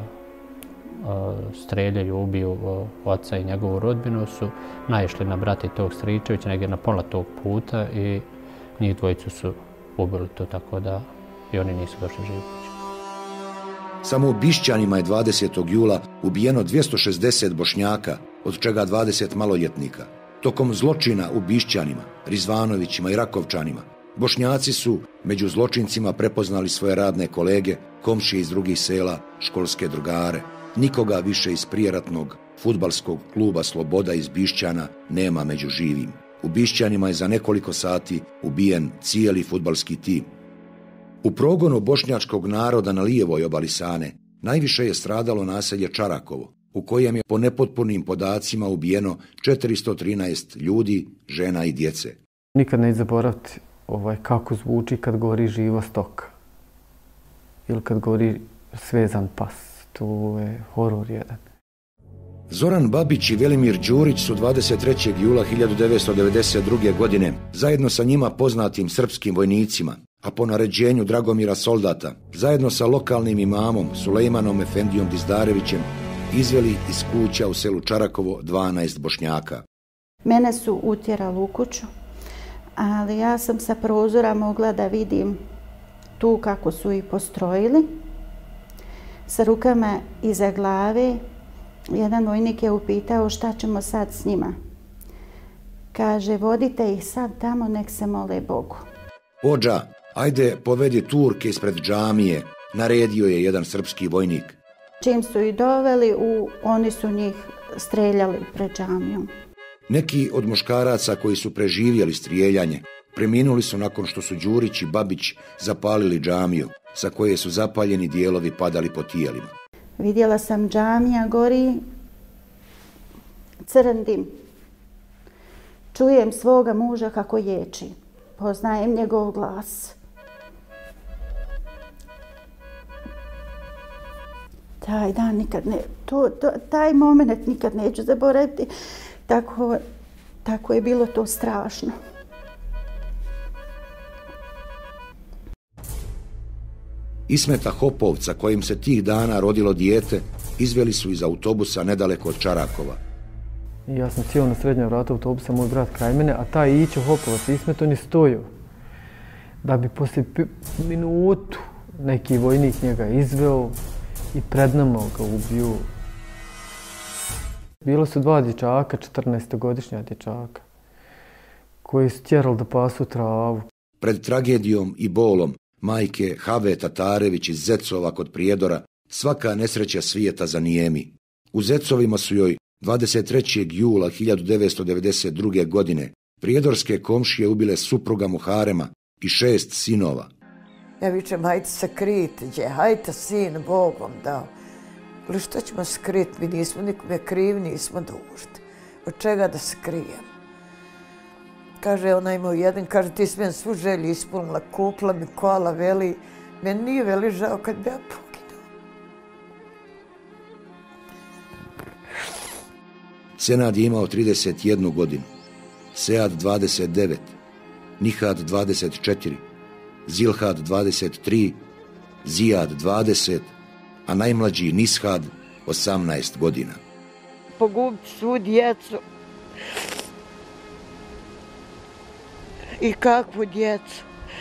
streljaju, ubiju oca i njegovu rodbinu su naišli na brata tog Stričevića negdje na pola tog puta i njih dvojicu su ubili to, tako da i oni nisu došli živi kući. Samo u Bišćanima je dvadesetog jula ubijeno dvjesto šezdeset Bošnjaka, od čega dvadeset maloljetnika. Tokom zločina u Bišćanima, Rizvanovićima i Rakovčanima, Bošnjaci su među zločincima prepoznali svoje radne kolege, komšije iz drugih sela, školske drugare. Nikoga više iz prijeratnog fudbalskog kluba Sloboda iz Bišćana nema među živim. U Bišćanima je za nekoliko sati ubijen cijeli fudbalski tim. U progonu bošnjačkog naroda na lijevoj obali Sane najviše je stradalo naselje Čarakovo, u kojem je po nepotpunim podacima ubijeno četiristo trinaest ljudi, žena i djece. Nikad neću zaboraviti ovaj, kako zvuči kad govori živa stoka ili kad govori svezan pas. To je horor jedan. Zoran Babić i Velimir Đurić su dvadeset trećeg jula hiljadu devetsto devedeset druge. godine zajedno sa njima poznatim srpskim vojnicima, a po naređenju Dragomira Soldata, zajedno sa lokalnim imamom Sulejmanom Efendijom Dizdarevićem, izveli iz kuća u selu Čarakovo dvanaest Bošnjaka. Mene su utjerali u kuću, ali ja sam sa prozora mogla da vidim tu kako su ih postrojili. Sa rukama iza glave, jedan vojnik je upitao šta ćemo sad s njima. Kaže, vodite ih sad tamo, nek se mole Bogu. Ođa, ajde povedi Turke ispred džamije, naredio je jedan srpski vojnik. Čim su ih doveli, u, oni su njih streljali pred džamijom. Neki od muškaraca koji su preživjeli strijeljanje preminuli su nakon što su Đurić i Babić zapalili džamiju, sa koje su zapaljeni dijelovi padali po tijelima. Vidjela sam džamija gori, crn dim. Čujem svoga muža kako ječi. Poznajem njegov glas. Taj dan nikad ne, to, to, taj moment nikad neću zaboraviti. Tako, tako je bilo to strašno. Ismeta Hopovca, kojim se tih dana rodilo dijete, izveli su iz autobusa nedaleko od Čarakova. Ja sam cijel na srednjem vratu autobusa, moj brat kraj mene, a taj Ićo Hopovac, Ismet, on je stojao. Da bi poslije minutu neki vojnik njega izveo i pred nama ga ubio. Bilo su dva dječaka, četrnaestogodišnja dječaka, koji su tjerali da pasu travu. Pred tragedijom i bolom majke Have Tatarević iz Zecova kod Prijedora svaka nesreća svijeta zanijemi. U Zecovima su joj dvadeset trećeg jula hiljadu devetsto devedeset druge. godine prijedorske komšije ubile supruga Muharema i šest sinova. Ja vičem, hajte se kriti, gdje, hajte sin, Bog vam dao. Ali što ćemo skriti, mi nismo nikome krivi, nismo dužni. od čega da se krijem. Kaže, ona ima jedan, kaže, ti si meni svu želju ispunila, kupila mi kola, veli, meni nije veli žao kad bi ja poginuo. Senad je imao trideset jednu godinu, Sead dvadeset devet, Nihad dvadeset četiri, Zilhad dvadeset tri, Zijad dvadeset, a najmlađi Nishad osamnaest godina. Pogubiti svu djecu. I kakvu djecu.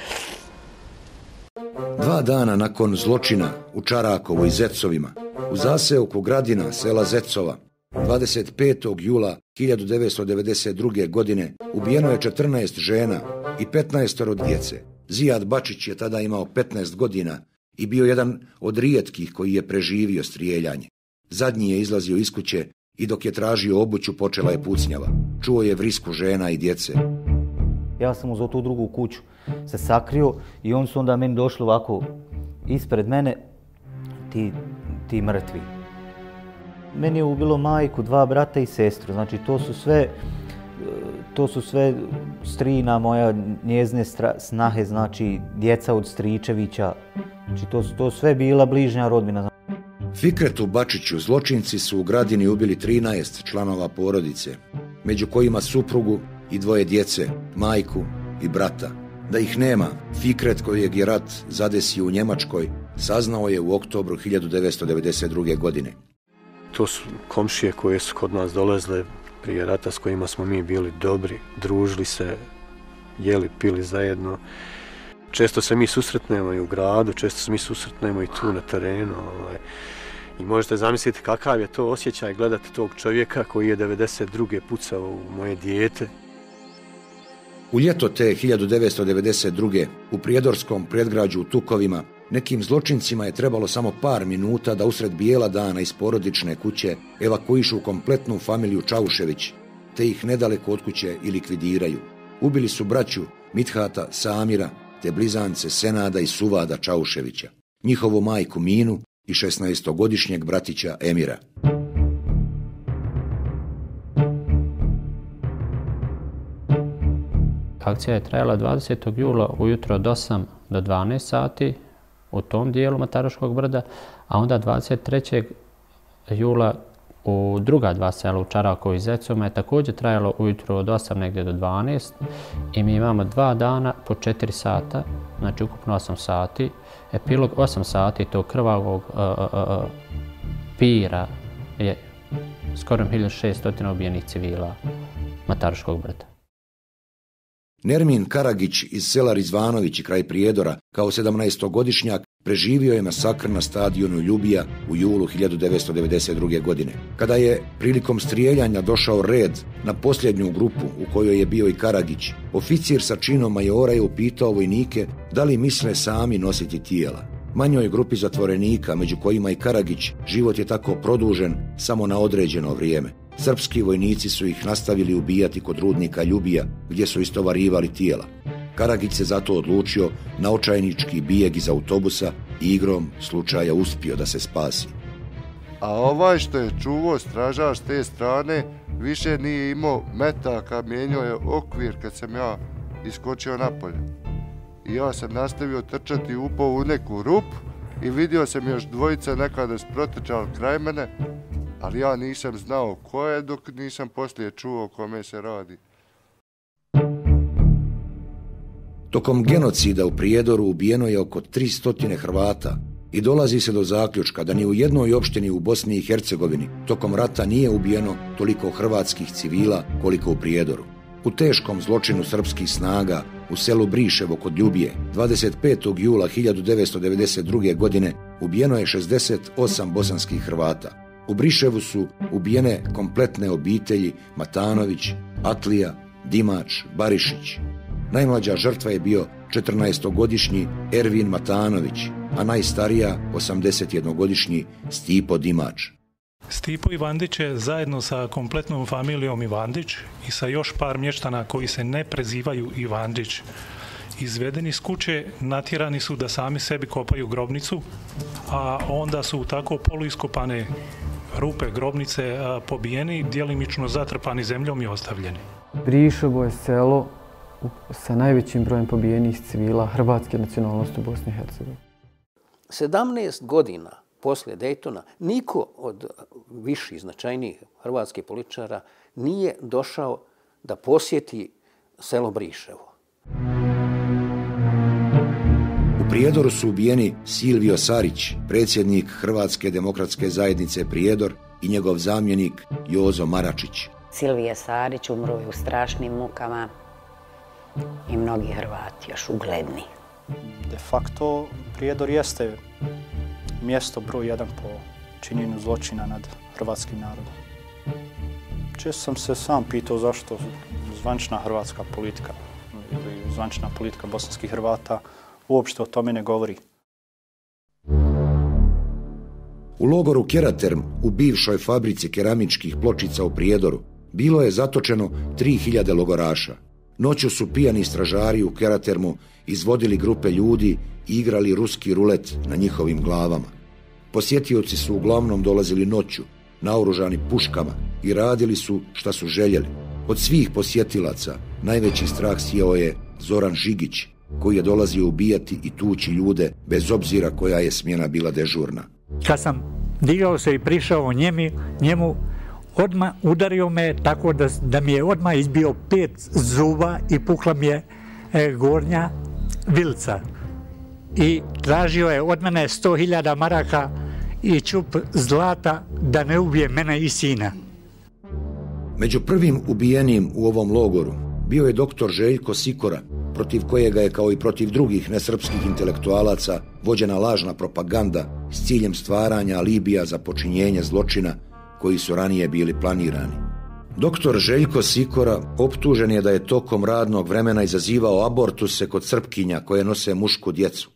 Dva dana nakon zločina u Čarakovu i Zecovima, u zaseoku Gradina, sela Zecova, dvadeset petog jula hiljadu devetsto devedeset druge. godine ubijeno je četrnaest žena i petnaestoro djece. Zijad Bačić je tada imao petnaest godina i bio jedan od rijetkih koji je preživio strijeljanje. Zadnji je izlazio iz kuće i dok je tražio obuću počela je pucnjava. Čuo je vrisku žena i djece. Ja sam uz tu drugu kuću se sakrio i oni su onda meni došli ovako ispred mene, ti, ti mrtvi. Meni je ubilo majku, dva brata i sestru, znači to su sve, to su sve strina moja, njezne snahe, znači djeca od Stričevića, znači to su to sve bila bližnja rodbina. Fikretu Bačiću zločinci su u Gradini ubili trinaest članova porodice, među kojima suprugu i dvoje djece, majku i brata. Da ih nema, Fikret kojeg je rat zadesio u Njemačkoj saznao je u oktobru hiljadu devetsto devedeset druge. godine. To su komšije koje su kod nas dolazile prije rata s kojima smo mi bili dobri, družili se, jeli, pili zajedno. Često se mi susretnemo i u gradu, često se mi susretnemo i tu na terenu. Ovaj. I možete zamisliti kakav je to osjećaj gledati tog čovjeka koji je devedeset druge pucao u moje dijete. U ljeto te hiljadu devetsto devedeset druge. u prijedorskom predgrađu u Tukovima nekim zločincima je trebalo samo par minuta da usred bijela dana iz porodične kuće evakuišu kompletnu familiju Čaušević, te ih nedaleko od kuće i likvidiraju. Ubili su braću Mithata, Samira, te blizance Senada i Suvada Čauševića, njihovu majku Minu i šesnaestogodišnjeg bratića Emira. Akcija je trajala dvadesetog jula ujutro od osam do dvanaest sati u tom dijelu Mataruškog brda, a onda dvadeset trećeg jula u druga dva sela u Čarakovu i Zecovima je također trajalo ujutro od osam negdje do dvanaest i mi imamo dva dana po četiri sata, znači ukupno osam sati. Epilog osam sati tog krvavog uh, uh, pira je skoro hiljadu šesto ubijenih civila Mataruškog brda. Nermin Karagić iz sela Rizvanović i kraj Prijedora kao sedamnaestogodišnjak preživio je masakr na stadionu Ljubija u julu hiljadu devetsto devedeset druge. godine. Kada je prilikom strijeljanja došao red na posljednju grupu u kojoj je bio i Karagić, oficir sa činom majora je upitao vojnike da li misle sami nositi tijela. Manjoj grupi zatvorenika, među kojima i Karagić, život je tako produžen samo na određeno vrijeme. Srpski vojnici su ih nastavili ubijati kod rudnika Ljubija, gdje su istovarivali tijela. Karagić se zato odlučio na očajnički bijeg iz autobusa i igrom slučaja uspio da se spasi. A ovaj što je čuvao stražar s te strane više nije imao metaka, mijenjao je okvir kad sam ja iskočio napolje. I ja sam nastavio trčati i upao u neku rupu i vidio sam još dvojica nekada sprotečali kraj mene, ali ja nisam znao ko je dok nisam poslije čuo o kome se radi. Tokom genocida u Prijedoru ubijeno je oko tristo Hrvata i dolazi se do zaključka da ni u jednoj opštini u Bosni i Hercegovini tokom rata nije ubijeno toliko hrvatskih civila koliko u Prijedoru. U teškom zločinu srpskih snaga u selu Briševo kod Ljubije dvadeset petog jula hiljadu devetsto devedeset druge. godine ubijeno je šezdeset osam bosanskih Hrvata. U Briševu su ubijene kompletne obitelji Matanović, Atlija, Dimač, Barišić. Najmlađa žrtva je bio četrnaestogodišnji Ervin Matanović, a najstarija osamdesetjednogodišnji Stipo Dimač. Stipo Ivandić je zajedno sa kompletnom familijom Ivandić i sa još par mještana koji se ne prezivaju Ivandić izvedeni iz kuće, natjerani su da sami sebi kopaju grobnicu, a onda su u tako poluiskopane rupe, grobnice, pobijeni, djelimično zatrpani zemljom i ostavljeni. Briševo je selo sa najvećim brojem pobijenih civila hrvatske nacionalnosti u Bosni i Hercegovini. sedamnaest godina poslije Dejtona niko od viših značajnijih hrvatskih političara nije došao da posjeti selo Briševo. U Prijedoru su ubijeni Silvio Sarić, predsjednik Hrvatske demokratske zajednice Prijedor, i njegov zamjenik Jozo Maračić. Silvije Sarić umro je u strašnim mukama i mnogi Hrvati još ugledni. De facto Prijedor jeste mjesto broj jedan po činjenju zločina nad hrvatskim narodom. Često sam se sam pitao zašto zvančna hrvatska politika ili zvančna politika bosanskih Hrvata uopšte o tome ne govori. U logoru Keraterm, u bivšoj fabrici keramičkih pločica u Prijedoru, bilo je zatočeno tri hiljade logoraša. Noću su pijani stražari u Keratermu izvodili grupe ljudi i igrali ruski rulet na njihovim glavama. Posjetioci su uglavnom dolazili noću, naoružani puškama, i radili su šta su željeli. Od svih posjetilaca najveći strah sjeo je Zoran Žigić, koji je dolazio ubijati i tući ljude bez obzira koja je smjena bila dežurna. Kad sam digao se i prišao njemi, njemu, odmah udario me tako da, da mi je odmah izbio pet zuba i pukla mi je e, gornja vilca. I tražio je od mene sto hiljada maraka i čup zlata da ne ubije mene i sina. Među prvim ubijenim u ovom logoru bio je doktor Željko Sikora, protiv kojega je, kao i protiv drugih nesrpskih intelektualaca, vođena lažna propaganda s ciljem stvaranja alibija za počinjenje zločina koji su ranije bili planirani. Doktor Željko Sikora optužen je da je tokom radnog vremena izazivao abortuse kod Srpkinja koje nose mušku djecu.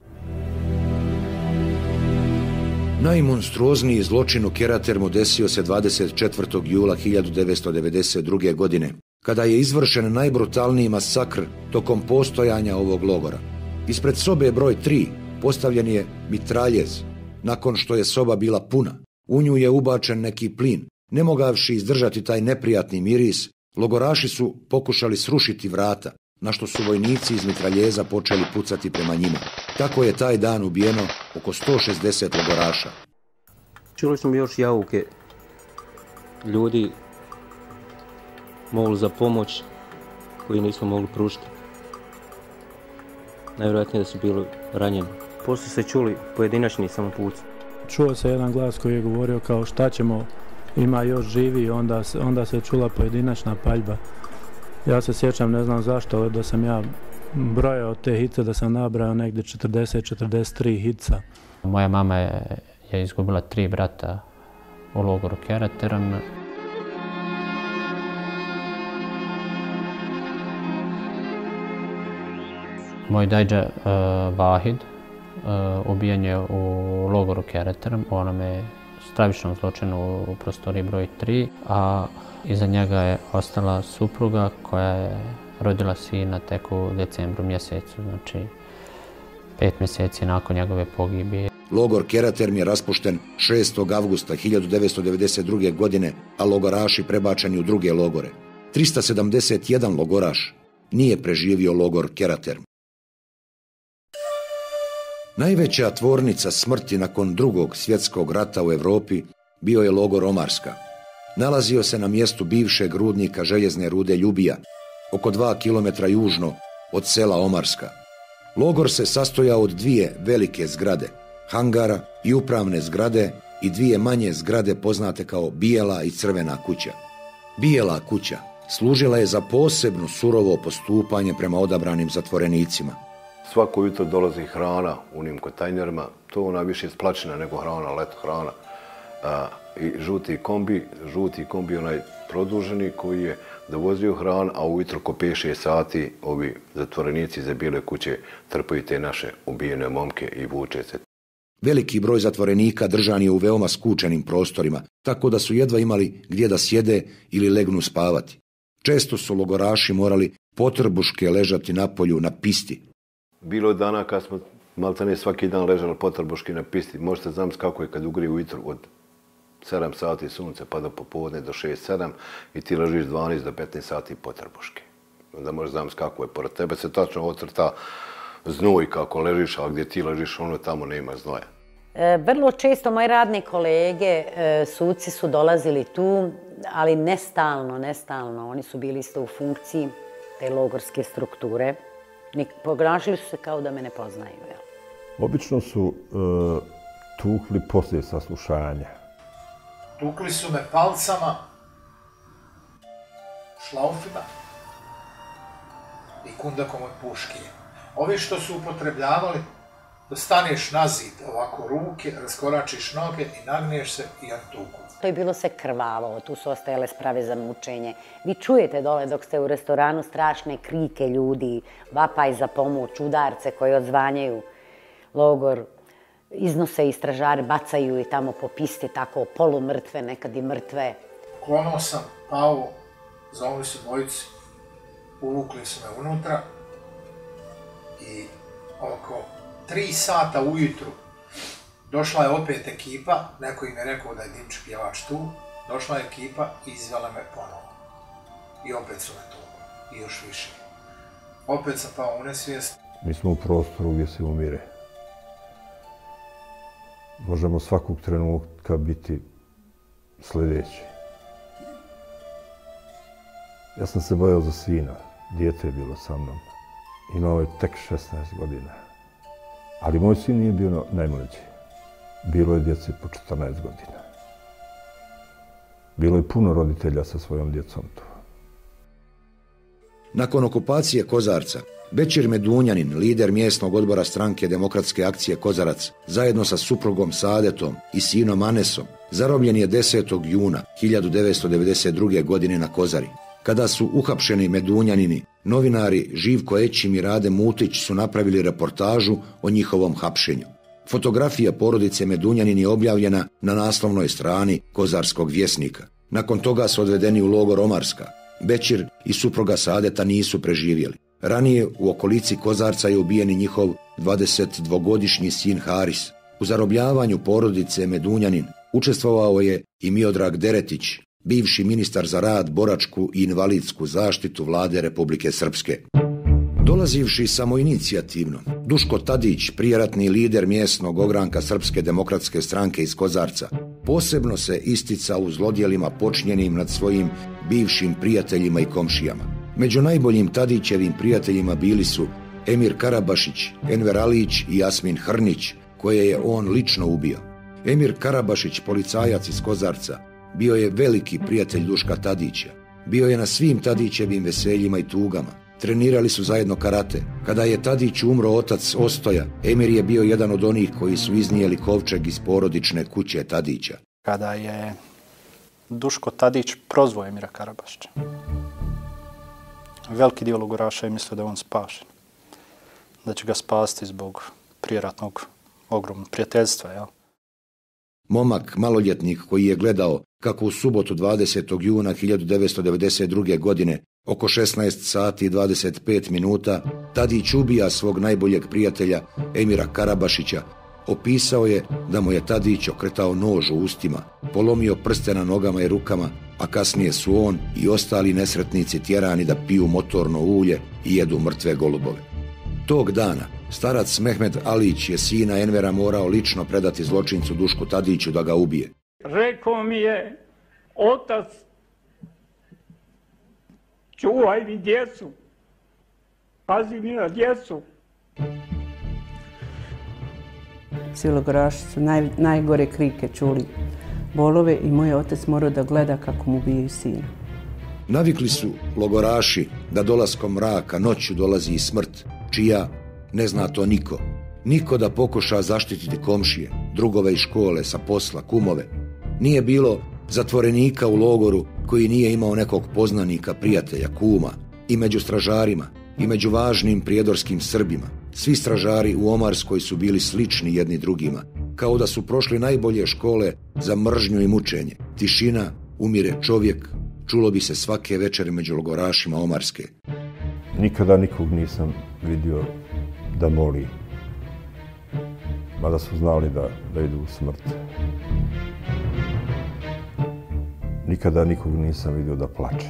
Najmonstruozniji zločin u Keratermu desio se dvadeset četvrtog jula hiljadu devetsto devedeset druge. godine, kada je izvršen najbrutalniji masakr tokom postojanja ovog logora. Ispred sobe broj tri postavljen je mitraljez. Nakon što je soba bila puna, u nju je ubačen neki plin. Ne mogavši izdržati taj neprijatni miris, logoraši su pokušali srušiti vrata, na što su vojnici iz mitraljeza počeli pucati prema njima. Tako je taj dan ubijeno oko sto šezdeset logoraša. Čuli smo još jauke ljudi molili za pomoć koji nismo mogli pružiti. Najvjerojatnije da su bili ranjeni. Poslije se čuli pojedinačni samopuci. Čuo se jedan glas koji je govorio kao šta ćemo, ima još živi, onda, onda se čula pojedinačna paljba. Ja se sjećam, ne znam zašto, da sam ja brojao te hice, da sam nabrao negdje četrdeset četrdeset tri hica. Moja mama je, je izgubila tri brata u logoru Keraterm. Moj dajđa uh, Vahid uh, ubijen je u logoru Keraterm, u onome stravičnom zločinu u prostoriji broj tri, a iza njega je ostala supruga koja je rodila sina tek u decembru mjesecu, znači pet mjeseci nakon njegove pogibije. Logor Keraterm je raspušten šestog avgusta hiljadu devetsto devedeset druge. godine, a logoraši prebačeni u druge logore. trista sedamdeset jedan logoraš nije preživio logor Keraterm. Najveća tvornica smrti nakon drugog svjetskog rata u Europi bio je logor Omarska. Nalazio se na mjestu bivšeg rudnika željezne rude Ljubija, oko dva kilometra južno od sela Omarska. Logor se sastojao od dvije velike zgrade, hangara i upravne zgrade, i dvije manje zgrade poznate kao Bijela i Crvena kuća. Bijela kuća služila je za posebno surovo postupanje prema odabranim zatvorenicima. Svako jutro dolazi hrana u onim kontejnerima, to ona više isplaćena nego hrana, leto hrana. A, i žuti kombi, žuti kombi onaj produženi koji je dovozio hranu, a ujutro oko pet šest sati ovi zatvorenici za Bijele kuće trpaju te naše ubijene momke i vuče se. Veliki broj zatvorenika držan je u veoma skučenim prostorima, tako da su jedva imali gdje da sjede ili legnu spavati. Često su logoraši morali potrbuške ležati na polju na pisti. Bilo je dana kad smo maltene svaki dan ležali potrbuški na pisti. Možete znam kako je kad ugrije ujutro od sedam sati sunce pada popodne do šest sedam i ti ležiš dvanaest do petnaest sati po trbuški. Onda možeš zamisliti kako je pored tebe se tačno ocrta znoj kako ležiš, a gdje ti ležiš ono tamo nema znoja. E, vrlo često moji radne kolege, e, suci su dolazili tu, ali ne stalno, ne stalno. Oni su bili isto u funkciji te logorske strukture. Ponašali su se kao da me ne poznaju. Jel? Obično su e, tukli poslije saslušanja. Tukli su me palcama, šlaufima i kundakom od puške. Ovi što su upotrebljavali, da staneš na zid, ovako ruke, raskoračiš noge i nagneš se i on tuku. To je bilo sve krvavo, tu su ostajale sprave za mučenje. Vi čujete dole dok ste u restoranu strašne krike ljudi, vapaj za pomoć, udarce koji odzvanjaju logor, iznose i stražare, bacaju i tamo po pisti tako polumrtve, nekad i mrtve. Klonuo sam, pao, zovili su dvojici, uvukli su me unutra i oko tri sata ujutru došla je opet ekipa, neko im je rekao da je Dimču pjevač tu, došla je ekipa i izvela me ponovo. I opet su me tu, i još više. Opet sam pao u nesvijest. Mi smo u prostoru gdje se umire. Možemo svakog trenutka biti sljedeći. Ja sam se bojao za sina, dijete je bilo sa mnom. Imao je tek šesnaest godina. Ali moj sin nije bio najmlađi. Bilo je djece po četrnaest godina. Bilo je puno roditelja sa svojom djecom tu. Nakon okupacije Kozarca, Bećir Medunjanin, lider mjesnog odbora stranke Demokratske akcije Kozarac, zajedno sa suprugom Saadetom i sinom Anesom, zarobljen je desetog juna hiljadu devetsto devedeset druge. godine na Kozari. Kada su uhapšeni Medunjanini, novinari Živko Ećim i Rade Mutić su napravili reportažu o njihovom hapšenju. Fotografija porodice Medunjanin je objavljena na naslovnoj strani Kozarskog vjesnika. Nakon toga su odvedeni u logor Omarska. Bećir i supruga Saadeta nisu preživjeli. Ranije u okolici Kozarca je ubijen i njihov dvadesetdvogodišnji sin Haris. U zarobljavanju porodice Medunjanin učestvovao je i Miodrag Deretić, bivši ministar za rad, boračku i invalidsku zaštitu vlade Republike Srpske. Dolazivši samoinicijativno, Duško Tadić, prijeratni lider mjesnog ogranka Srpske demokratske stranke iz Kozarca, posebno se isticao u zlodjelima počinjenim nad svojim bivšim prijateljima i komšijama. Među najboljim Tadićevim prijateljima bili su Emir Karabašić, Enver Alić i Jasmin Hrnić, koje je on lično ubio. Emir Karabašić, policajac iz Kozarca, bio je veliki prijatelj Duška Tadića. Bio je na svim Tadićevim veseljima i tugama. Trenirali su zajedno karate. Kada je Tadić umro otac Ostoja, Emir je bio jedan od onih koji su iznijeli kovčeg iz porodične kuće Tadića. Kada je Duško Tadić prozvao Emira Karabašića, veliki dio logoraša je mislio da je on spašen. Da će ga spasti zbog prijeratnog ogromnog prijateljstva, jel? Momak, maloljetnik koji je gledao kako u subotu dvadesetog juna hiljadu devetsto devedeset druge. godine oko šesnaest sati i dvadeset pet minuta Tadić ubija svog najboljeg prijatelja Emira Karabašića, opisao je da mu je Tadić okretao nož u ustima, polomio prste na nogama i rukama, a kasnije su on i ostali nesretnici tjerani da piju motorno ulje i jedu mrtve golubove. Tog dana starac Mehmed Alić je sina Envera morao lično predati zločincu Dušku Tadiću da ga ubije. Rekao mi je, otac, čuvaj mi djecu, pazi mi na djecu. Svi logoraši su naj, najgore krike čuli, bolove, i moj otac morao da gleda kako mu ubijaju sina. Navikli su logoraši da dolaskom mraka noću dolazi i smrt, čija ne zna to niko. Niko da pokuša zaštititi komšije, drugove iz škole, sa posla, kumove. Nije bilo zatvorenika u logoru koji nije imao nekog poznanika, prijatelja, kuma. I među stražarima, i među važnim prijedorskim Srbima. Svi stražari u Omarskoj su bili slični jedni drugima, kao da su prošli najbolje škole za mržnju i mučenje. Tišina, umire čovjek, čulo bi se svake večeri među logorašima Omarske. Nikada nikog nisam vidio da moli, mada su znali da, da idu u smrt. nikada nikog nisam vidio da plače.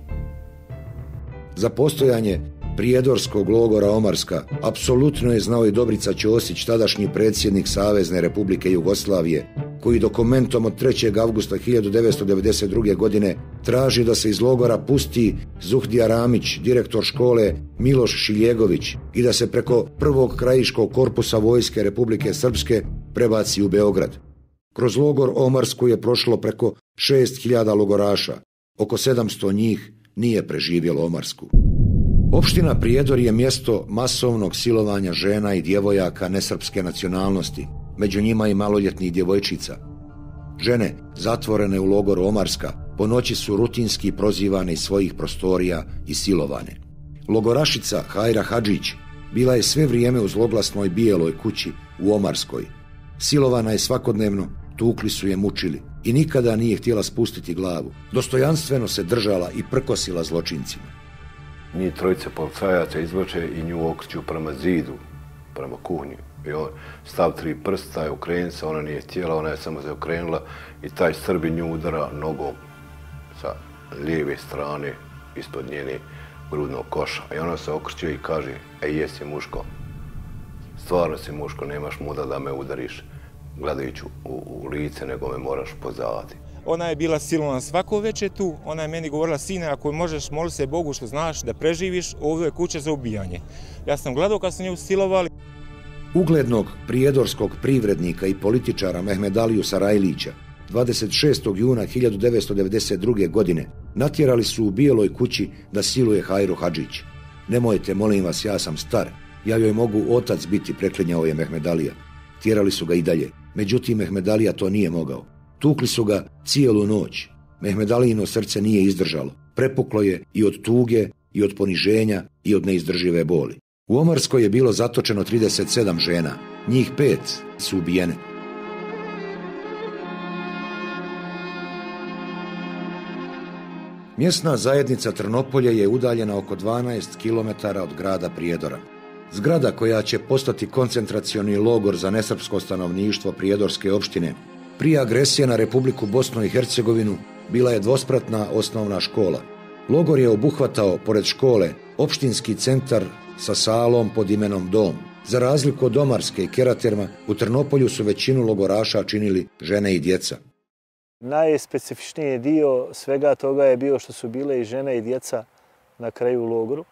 Za postojanje prijedorskog logora Omarska apsolutno je znao i Dobrica Ćosić, tadašnji predsjednik Savezne Republike Jugoslavije, koji dokumentom od trećeg avgusta hiljadu devetsto devedeset druge. godine traži da se iz logora pusti Zuhdija Ramić, direktor škole Miloš Šiljegović, i da se preko prvog krajiškog korpusa Vojske Republike Srpske prebaci u Beograd. Kroz logor Omarsku je prošlo preko šest hiljada logoraša. Oko sedamsto njih nije preživjelo Omarsku. Opština Prijedor je mjesto masovnog silovanja žena i djevojaka nesrpske nacionalnosti, među njima i maloljetnih djevojčica. Žene, zatvorene u logoru Omarska, po noći su rutinski prozivane iz svojih prostorija i silovane. Logorašica Hajra Hadžić bila je sve vrijeme u zloglasnoj bijeloj kući u Omarskoj. Silovana je svakodnevno, tukli su je, mučili i nikada nije htjela spustiti glavu. Dostojanstveno se držala i prkosila zločincima. Njih trojice policajaca izvlače i nju okreću prema zidu, prema kuhnju. I on stav tri prsta je okrenut se, ona nije htjela, ona je samo se okrenula i taj Srbin nju udara nogom sa lijeve strane ispod njene grudnog koša. I ona se okreće i kaže, e jesi muško, stvarno si muško, nemaš muda da me udariš gledajući u, u lice, nego me moraš pozaditi. Ona je bila silovana svako večer tu, ona je meni govorila, sine, ako možeš, moli se Bogu što znaš da preživiš, ovo je kuća za ubijanje. Ja sam gledao kad su nju silovali. Uglednog prijedorskog privrednika i političara Mehmedaliju Sarajlića dvadeset šestog juna hiljadu devetsto devedeset druge. godine natjerali su u Bijeloj kući da siluje Hajru Hadžić. Nemojte, molim vas, ja sam star, ja joj mogu otac biti, preklinjao je Mehmedalija. Tjerali su ga i dalje, međutim Mehmedalija to nije mogao. Tukli su ga cijelu noć. Mehmedalijino srce nije izdržalo. Prepuklo je i od tuge, i od poniženja, i od neizdržive boli. U Omarskoj je bilo zatočeno trideset sedam žena. Njih pet su ubijene. Mjesna zajednica Trnopolje je udaljena oko dvanaest kilometara od grada Prijedora. Zgrada koja će postati koncentracioni logor za nesrpsko stanovništvo Prijedorske opštine prije agresije na Republiku Bosnu i Hercegovinu bila je dvospratna osnovna škola. Logor je obuhvatao, pored škole, opštinski centar sa salom pod imenom Dom. Za razliku od Omarske i Keraterma, u Trnopolju su većinu logoraša činili žene i djeca. Najspecifičniji dio svega toga je bio što su bile i žene i djeca na kraju u logoru,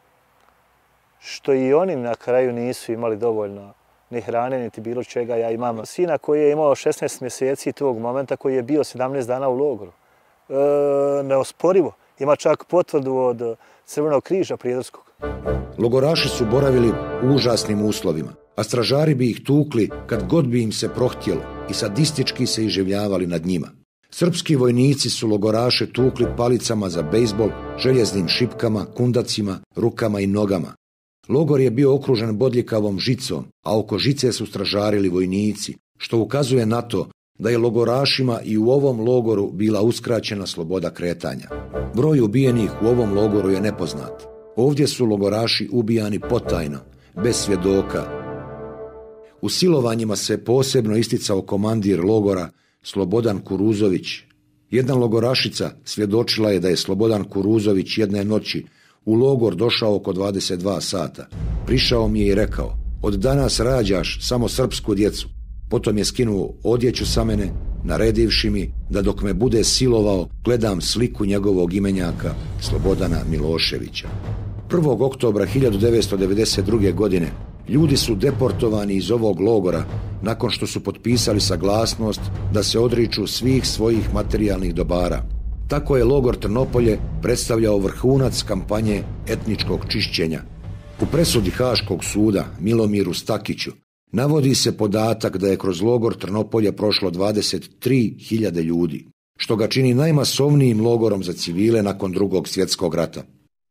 što i oni na kraju nisu imali dovoljno ni hrane, niti bilo čega. Ja imam sina koji je imao šesnaest mjeseci tog momenta, koji je bio sedamnaest dana u logoru. E, neosporivo. Ima čak potvrdu od Crvenog križa prijedorskog. Logoraši su boravili u užasnim uslovima, a stražari bi ih tukli kad god bi im se prohtjelo i sadistički se iživljavali nad njima. Srpski vojnici su logoraše tukli palicama za bejzbol, željeznim šipkama, kundacima, rukama i nogama. Logor je bio okružen bodljikavom žicom, a oko žice su stražarili vojnici, što ukazuje na to da je logorašima i u ovom logoru bila uskraćena sloboda kretanja. Broj ubijenih u ovom logoru je nepoznat. Ovdje su logoraši ubijani potajno, bez svjedoka. U silovanjima se posebno isticao komandir logora Slobodan Kuruzović. Jedna logorašica svjedočila je da je Slobodan Kuruzović jedne noći u logor došao oko dvadeset dva sata. Prišao mi je i rekao, od danas rađaš samo srpsku djecu. Potom je skinuo odjeću sa mene, naredivši mi da dok me bude silovao gledam sliku njegovog imenjaka Slobodana Miloševića. prvog oktobra hiljadu devetsto devedeset druge. godine ljudi su deportovani iz ovog logora nakon što su potpisali saglasnost da se odriču svih svojih materijalnih dobara. Tako je logor Trnopolje predstavljao vrhunac kampanje etničkog čišćenja. U presudi Haškog suda Milomiru Stakiću navodi se podatak da je kroz logor Trnopolje prošlo dvadeset tri hiljade ljudi, što ga čini najmasovnijim logorom za civile nakon Drugog svjetskog rata.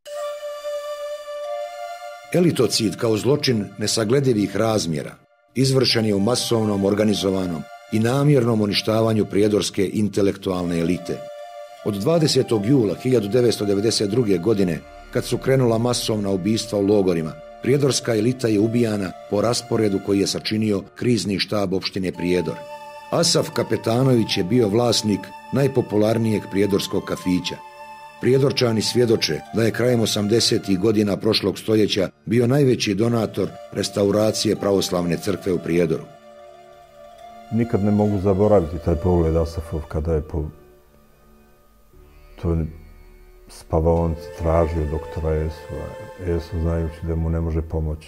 Elitocid kao zločin nesagledivih razmjera izvršen je u masovnom, organizovanom i namjernom uništavanju prijedorske intelektualne elite. Od dvadesetog jula hiljadu devetsto devedeset druge. godine, kad su krenula masovna ubistva u logorima, prijedorska elita je ubijana po rasporedu koji je sačinio krizni štab opštine Prijedor. Asaf Kapetanović je bio vlasnik najpopularnijeg prijedorskog kafića. Prijedorčani svjedoče da je krajem osamdesetih godina prošlog stoljeća bio najveći donator restauracije pravoslavne crkve u Prijedoru. Nikad ne mogu zaboraviti taj pogled Asafov kada je po toj spavaonici tražio doktora Esu, a Esu znajući da mu ne može pomoći.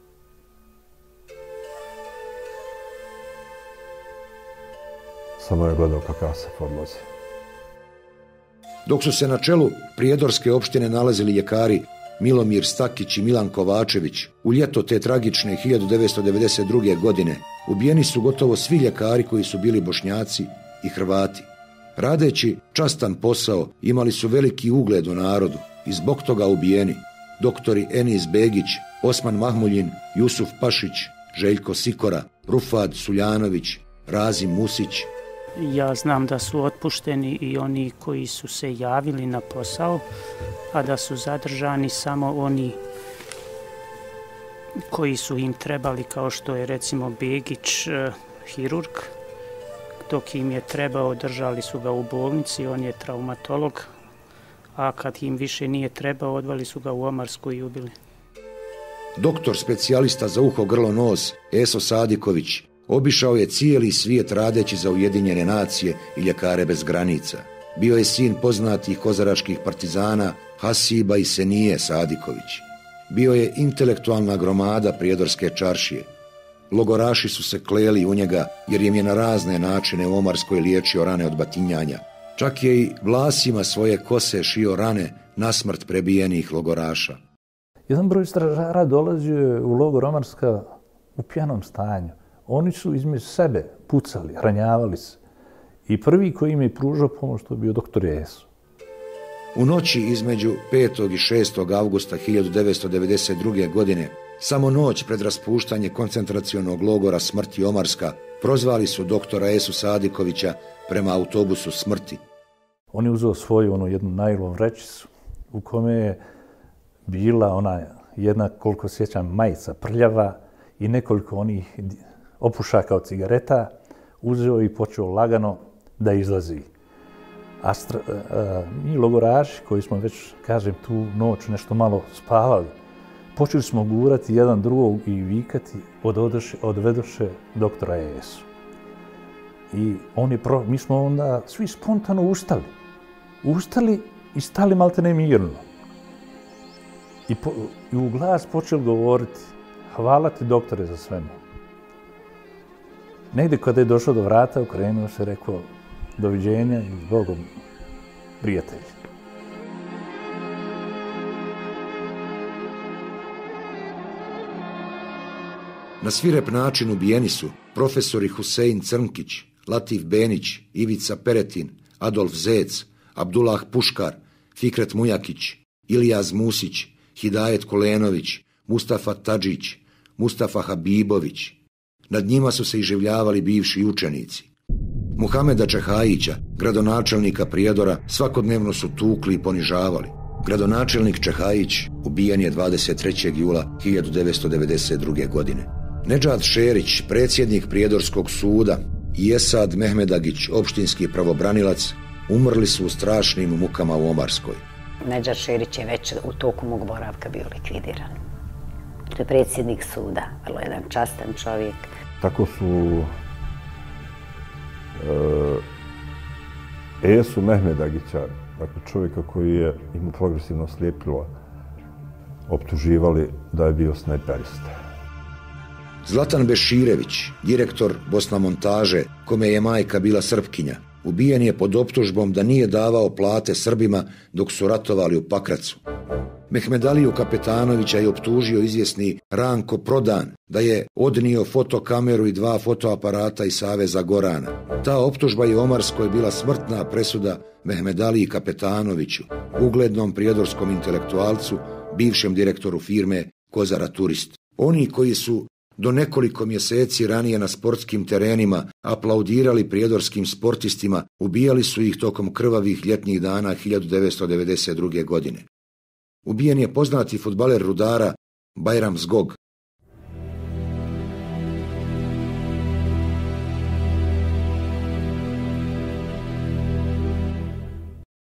Samo je gledao kako Asaf odlazi. Dok su se na čelu prijedorske opštine nalazili ljekari Milomir Stakić i Milan Kovačević, u ljeto te tragične hiljadu devetsto devedeset druge. godine ubijeni su gotovo svi ljekari koji su bili Bošnjaci i Hrvati. Radeći častan posao imali su veliki ugled u narodu i zbog toga ubijeni doktori Enis Begić, Osman Mahmuljin, Jusuf Pašić, Željko Sikora, Rufad Suljanović, Razim Musić. Ja znam da su otpušteni i oni koji su se javili na posao, a da su zadržani samo oni koji su im trebali, kao što je recimo Begić, hirurg, dok im je trebao, držali su ga u bolnici, on je traumatolog, a kad im više nije trebao, odveli su ga u Omarsku i ubili. Doktor specijalista za uho, grlo, nos, Eso Sadiković, obišao je cijeli svijet radeći za Ujedinjene nacije i ljekare bez granica. Bio je sin poznatih kozaračkih partizana Hasiba i Senije Sadiković. Bio je intelektualna gromada Prijedorske čaršije. Logoraši su se kleli u njega jer im je na razne načine u Omarskoj liječio rane od batinjanja. Čak je i vlasima svoje kose šio rane na smrt prebijenih logoraša. Jedan broj stražara dolazio je u logor Omarska u pijanom stanju. Oni su između sebe pucali, ranjavali se. I prvi koji im je pružao pomoć to je bio doktor Jesu. U noći između petog i šestog avgusta hiljadu devetsto devedeset druge. godine, samo noć pred raspuštanje koncentracionog logora smrti Omarska, prozvali su doktora Esu Sadikovića prema autobusu smrti. On je uzeo svoju onu jednu najlon vrećicu u kome je bila ona jedna, koliko sjećam, majica prljava i nekoliko onih opušaka od cigareta, uzeo i počeo lagano da izlazi. A stra, a, mi logoraši koji smo već, kažem, tu noć nešto malo spavali, počeli smo gurati jedan drugog i vikati odvedoše, odvedoše doktora Jesu. I on je pro, mi smo onda svi spontano ustali. Ustali i stali maltene mirno. I, po, i u glas počeli govoriti: hvala ti, doktore, za svemu. Negdje kada je došao do vrata, okrenuo se, rekao: doviđenja i s Bogom, prijatelji. Na svirep način ubijeni su profesori Husein Crnkić, Latif Benić, Ivica Peretin, Adolf Zec, Abdullah Puškar, Fikret Mujakić, Ilijaz Musić, Hidajet Kolenović, Mustafa Tadžić, Mustafa Habibović. Nad njima su se iživljavali bivši učenici. Muhameda Čehajića, gradonačelnika Prijedora, svakodnevno su tukli i ponižavali. Gradonačelnik Čehajić ubijen je dvadeset trećeg jula hiljadu devetsto devedeset druge. godine. Nedžad Šerić, predsjednik Prijedorskog suda, i Esad Mehmedagić, opštinski pravobranilac, umrli su u strašnim mukama u Omarskoj. Nedžad Šerić je već u toku mog boravka bio likvidiran. To je predsjednik suda, vrlo jedan častan čovjek. Tako su e, Esu Mehmedagića, dakle čovjeka koji je imao progresivno slijepilo, optuživali da je bio snajperista. Zlatan Beširević, direktor Bosna Montaže, kome je majka bila Srpkinja, ubijen je pod optužbom da nije davao plate Srbima dok su ratovali u Pakracu. Mehmedaliju Kapetanovića je optužio izvjesni Ranko Prodan da je odnio fotokameru i dva fotoaparata iz Saveza Gorana. Ta optužba je u Omarskoj bila smrtna presuda Mehmedaliji Kapetanoviću, uglednom prijedorskom intelektualcu, bivšem direktoru firme Kozara Turist. Oni koji su do nekoliko mjeseci ranije na sportskim terenima aplaudirali prijedorskim sportistima, ubijali su ih tokom krvavih ljetnih dana hiljadu devetsto devedeset druge. godine. Ubijen je poznati fudbaler Rudara Bajram Zgog.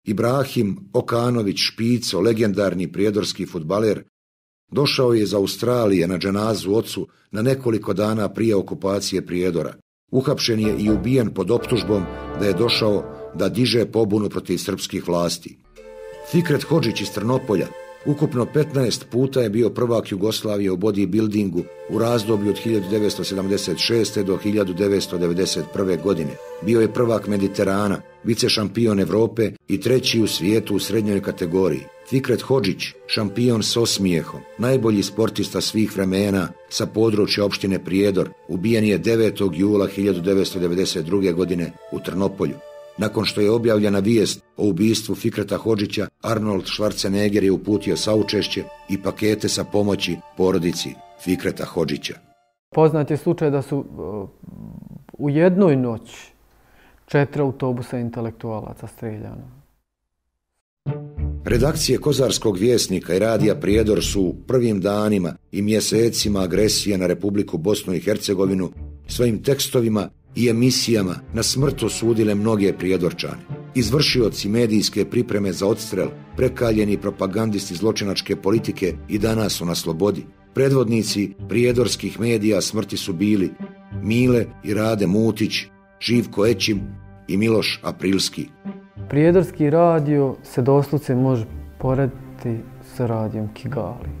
Ibrahim Okanović Špico, legendarni prijedorski fudbaler, došao je iz Australije na dženazu ocu na nekoliko dana prije okupacije Prijedora. Uhapšen je i ubijen pod optužbom da je došao da diže pobunu protiv srpskih vlasti. Fikret Hodžić iz Trnopolja ukupno petnaest puta je bio prvak Jugoslavije u bodybuildingu u razdoblju od hiljadu devetsto sedamdeset šeste. do hiljadu devetsto devedeset prve. godine. Bio je prvak Mediterana, vice šampion Evrope i treći u svijetu u srednjoj kategoriji. Fikret Hodžić, šampion s osmijehom, najbolji sportista svih vremena sa područja opštine Prijedor, ubijen je devetog jula hiljadu devetsto devedeset druge. godine u Trnopolju. Nakon što je objavljena vijest o ubistvu Fikreta Hodžića, Arnold Schwarzenegger je uputio saučešće i pakete sa pomoći porodici Fikreta Hodžića. Poznat je slučaj da su uh, u jednoj noći četiri autobusa intelektualaca streljana. Redakcije Kozarskog vjesnika i radija Prijedor su u prvim danima i mjesecima agresije na Republiku Bosnu i Hercegovinu svojim tekstovima i emisijama na smrt osudile mnoge Prijedorčane. Izvršioci medijske pripreme za odstrel, prekaljeni propagandisti zločinačke politike i danas su na slobodi. Predvodnici prijedorskih medija smrti su bili Mile i Rade Mutić, Živko Ećim i Miloš Aprilski. Prijedorski radio se doslovce može porediti sa radijom Kigali.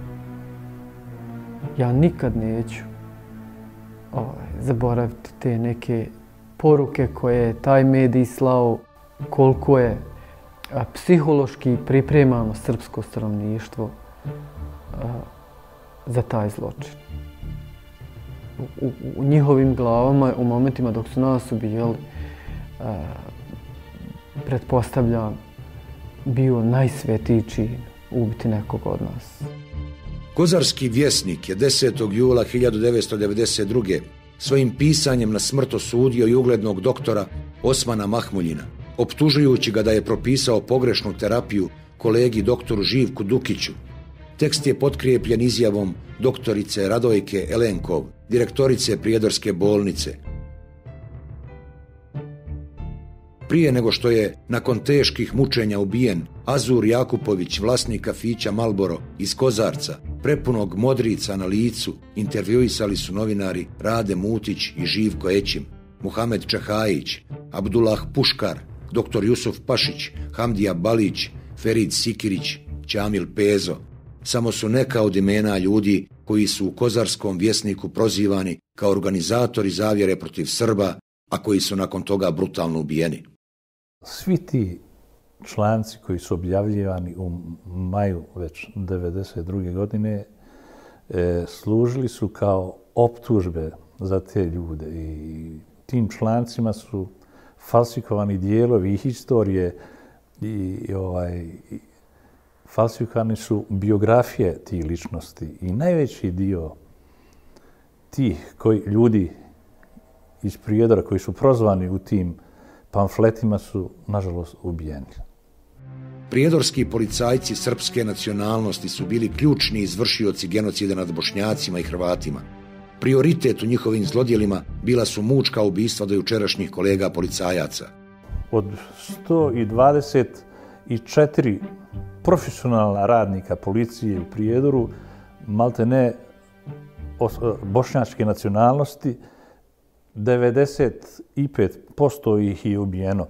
Ja nikad neću ovaj, zaboraviti te neke poruke koje je taj medij slao, koliko je a, psihološki pripremano srpsko stanovništvo a, za taj zločin. U, u, u njihovim glavama, u momentima dok su nas ubijali, a, pretpostavljam, bio najsvetiji čin ubiti nekog od nas. Kozarski vjesnik je desetog jula hiljadu devetsto devedeset druge. svojim pisanjem na smrt osudio i uglednog doktora Osmana Mahmuljina, optužujući ga da je propisao pogrešnu terapiju kolegi doktoru Živku Dukiću. Tekst je potkrijepljen izjavom doktorice Radojke Elenkov, direktorice Prijedorske bolnice. Prije nego što je, nakon teških mučenja ubijen, Azur Jakupović, vlasnik kafića Malboro iz Kozarca, prepunog modrica na licu, intervjuisali su novinari Rade Mutić i Živko Ećim, Muhamed Čahajić, Abdullah Puškar, doktor Jusuf Pašić, Hamdija Balić, Ferid Sikirić, Čamil Pezo. Samo su neka od imena ljudi koji su u Kozarskom vjesniku prozivani kao organizatori zavjere protiv Srba, a koji su nakon toga brutalno ubijeni. Svi ti članci koji su objavljivani u maju već devedeset druge. godine e, služili su kao optužbe za te ljude i tim člancima su falsifikovani dijelovi historije i, i ovaj, i falsifikovani su biografije tih ličnosti i najveći dio tih koji, ljudi iz Prijedora koji su prozvani u tim pamfletima su, nažalost, ubijeni. Prijedorski policajci srpske nacionalnosti su bili ključni izvršioci genocida nad Bošnjacima i Hrvatima. Prioritet u njihovim zlodjelima bila su mučka ubistva dojučerašnjih kolega policajaca. Od sto dvadeset četiri profesionalna radnika policije u Prijedoru, malte ne bošnjačke nacionalnosti, devedeset pet posto ih je ubijeno.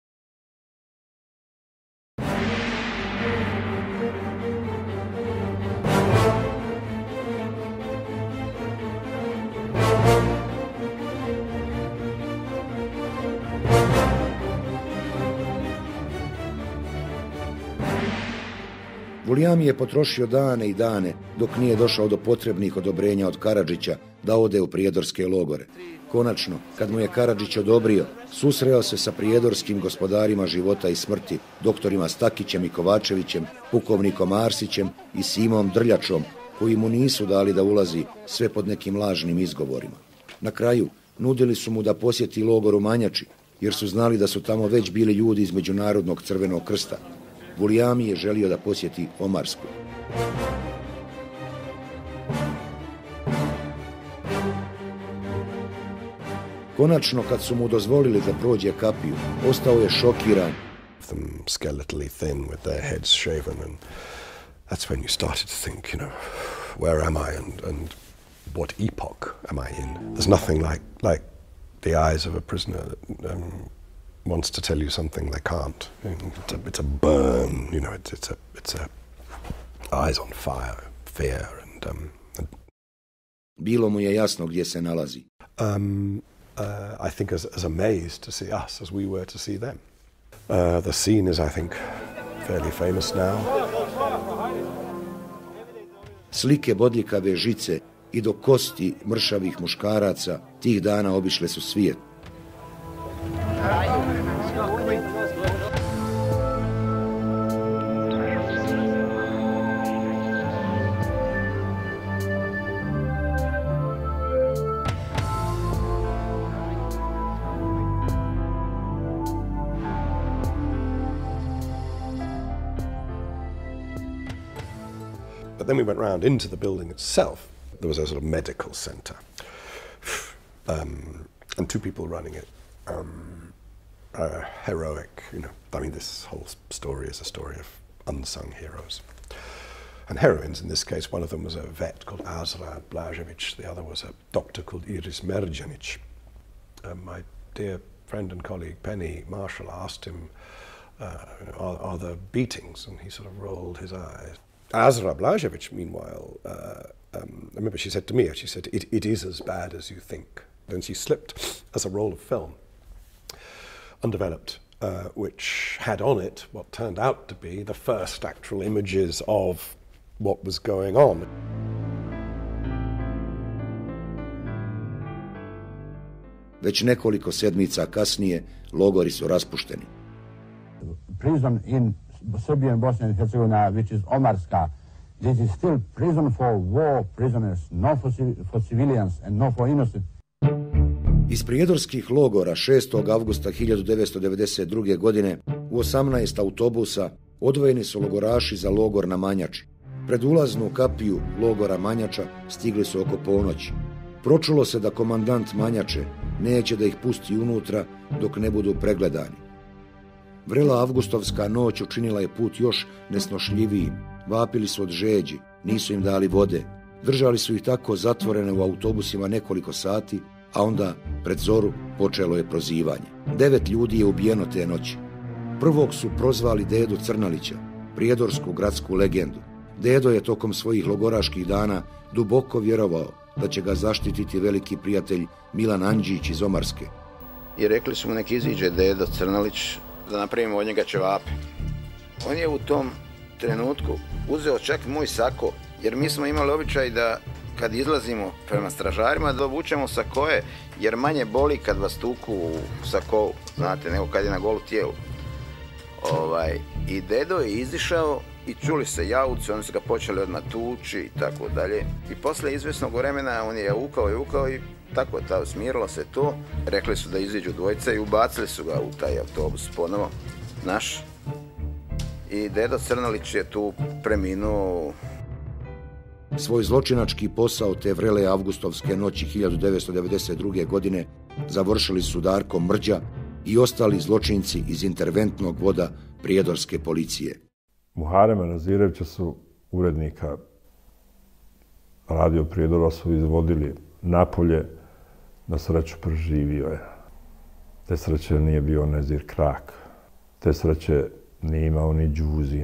Vulijami je potrošio dane i dane dok nije došao do potrebnih odobrenja od Karadžića da ode u prijedorske logore. Konačno, kad mu je Karadžić odobrio, susreo se sa prijedorskim gospodarima života i smrti, doktorima Stakićem i Kovačevićem, pukovnikom Arsićem i Simom Drljačom, koji mu nisu dali da ulazi, sve pod nekim lažnim izgovorima. Na kraju, nudili su mu da posjeti logor u Manjači, jer su znali da su tamo već bili ljudi iz Međunarodnog crvenog krsta. Vulijami je želio da posjeti Omarsku. Konačno, kad su mu dozvolili da prođe kapiju, ostao je šokiran. them skeletally thin with their heads shaven. And that's when you started to think, you know, where am I and, and what epoch am I in? There's nothing like, like the eyes of a prisoner that um, wants to tell you something they can't. It's a, it's a burn, you know, it's, it's a, it's a eyes on fire, fear and... Um, and Bilo mu je jasno gdje se nalazi. Um, uh, I think as, as amazed to see us as we were to see them. Uh, the scene is, I think, fairly famous now. Slike bodljikave žice i do kosti mršavih muškaraca tih dana obišle su svijet. But then we went round into the building itself. There was a sort of medical centre, um, and two people running it. Um, uh, heroic, you know. I mean, this whole story is a story of unsung heroes and heroines. In this case, one of them was a vet called Azra Blažević. The other was a doctor called Iris Merjanić. Um, my dear friend and colleague Penny Marshall asked him, uh, "Are, are there beatings?" And he sort of rolled his eyes. Azra Blažević, meanwhile, uh, um, I remember she said to me, she said, it, it is as bad as you think. Then she slipped as a roll of film, undeveloped, uh, which had on it what turned out to be the first actual images of what was going on. Već nekoliko sedmica kasnije logori su raspušteni. Prison in Serbia and Bosnia and Herzegovina, which is Omarska, this is still prison for war prisoners, not for, for civilians and not for innocent. Iz prijedorskih logora šestog avgusta hiljadu devetsto devedeset druge. godine u osamnaest autobusa odvojeni su logoraši za logor na Manjači. Pred ulaznu kapiju logora Manjača stigli su oko ponoći. Pročulo se da komandant Manjače neće da ih pusti unutra dok ne budu pregledani. Vrela avgustovska noć učinila je put još nesnošljivijim. Vapili su od žeđi, nisu im dali vode. Držali su ih tako zatvorene u autobusima nekoliko sati, a onda pred zoru počelo je prozivanje. Devet ljudi je ubijeno te noći. Prvog su prozvali Dedu Crnalića, prijedorsku gradsku legendu. Dedo je tokom svojih logoraških dana duboko vjerovao da će ga zaštititi veliki prijatelj Milan Andžić iz Omarske. I rekli su mu nek iziđe Dedo Crnalić da napravimo od njega ćevape. On je u tom trenutku uzeo čak moj sako, jer mi smo imali običaj da kad izlazimo prema stražarima da obučemo sakoje, jer manje boli kad vas tuku u sakovu, znate, nego kad je na golu tijelu. Ovaj, I Dedo je izišao i čuli se jauci, oni su ga počeli odmah tući i tako dalje. I posle izvjesnog vremena on je jaukao i jaukao i tako je ta, smirilo se to. Rekli su da iziđu dvojica i ubacili su ga u taj autobus ponovo, naš. I Dedo Crnalić je tu preminuo. Svoj zločinački posao te vrele avgustovske noći hiljadu devetsto devedeset druge. godine završili su Darko Mrđa i ostali zločinci iz interventnog voda prijedorske policije. Muharema Nazirevića su urednika Radio Prijedora su izvodili napolje, na sreću preživio je. Te sreće nije bio Nezir Krak, te sreće nije imao ni Đuzin.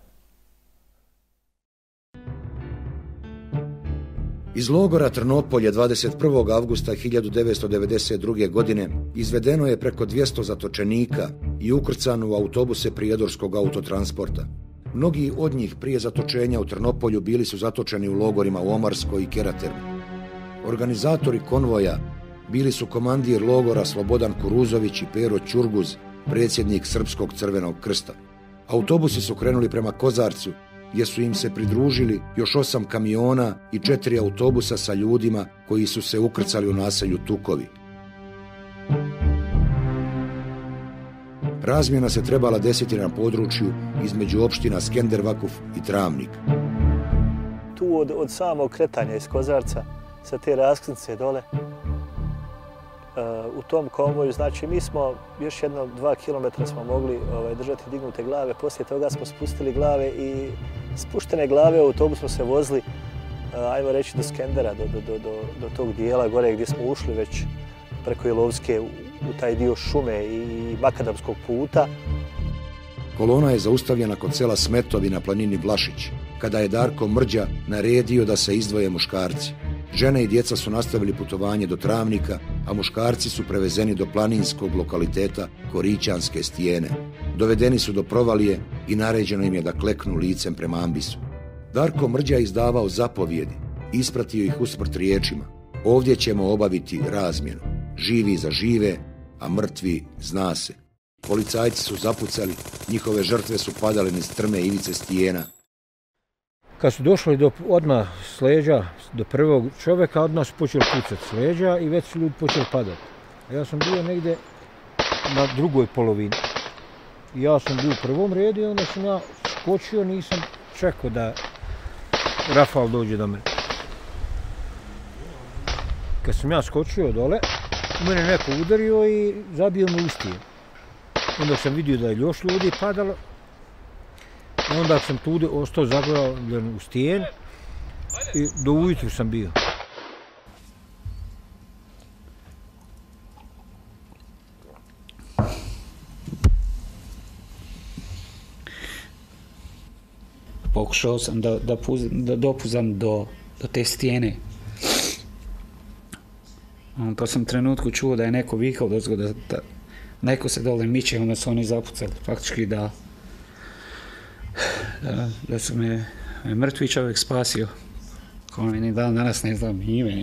Iz logora Trnopolje dvadeset prvog avgusta hiljadu devetsto devedeset druge. godine izvedeno je preko dvjesto zatočenika i ukrcano u autobuse prijedorskog autotransporta. Mnogi od njih prije zatočenja u Trnopolju bili su zatočeni u logorima u Omarskoj i Keratermi. Organizatori konvoja bili su komandir logora Slobodan Kuruzović i Pero Ćurguz, predsjednik Srpskog crvenog krsta. Autobusi su krenuli prema Kozarcu, gdje su im se pridružili još osam kamiona i četiri autobusa sa ljudima koji su se ukrcali u naselju Tukovi. Razmjena se trebala desiti na području između opština Skendervakuf i Travnik. Tu od, od samog kretanja iz Kozarca, sa te raskrsnice dole, u tom konvoju, znači mi smo još jedno dva kilometra smo mogli ovaj, držati dignute glave, poslije toga smo spustili glave i spuštene glave u autobus smo se vozili, ajmo reći, do Skendera, do, do, do, do, do tog dijela gore gdje smo ušli već preko Ilovske u, u taj dio šume i makadamskog puta. Kolona je zaustavljena kod sela Smetovi na planini Vlašić, kada je Darko Mrđa naredio da se izdvoje muškarci. Žene i djeca su nastavili putovanje do Travnika, a muškarci su prevezeni do planinskog lokaliteta Korićanske stijene. Dovedeni su do provalije i naređeno im je da kleknu licem prema ambisu. Darko Mrđa je izdavao zapovjedi, ispratio ih usmrt riječima. Ovdje ćemo obaviti razmjenu. Živi za žive, a mrtvi zna se. Policajci su zapucali, njihove žrtve su padale niz strme ivice stijena. Kad su došli do, odmah s leđa, do prvog čovjeka, odmah su počeli pucati s leđa i već su ljudi počeli padati. Ja sam bio negdje na drugoj polovini. Ja sam bio u prvom redu i onda sam ja skočio, nisam čekao da Rafal dođe do mene. Kad sam ja skočio dole, mene neko udario i zabio me u stijen. Onda sam vidio da je još ljudi padalo. I onda sam tu ostao zaglavljen u stijen i do ujutru sam bio. Pokušao sam da, da, puz, da dopuzam do, do te stijene. Pa sam u trenutku čuo da je neko vikao dozgo, da, da neko se dole miče, onda su oni zapucali. Faktički da, da, da su me, me mrtvi čovjek spasio. Ko ni dan danas ne znam ime.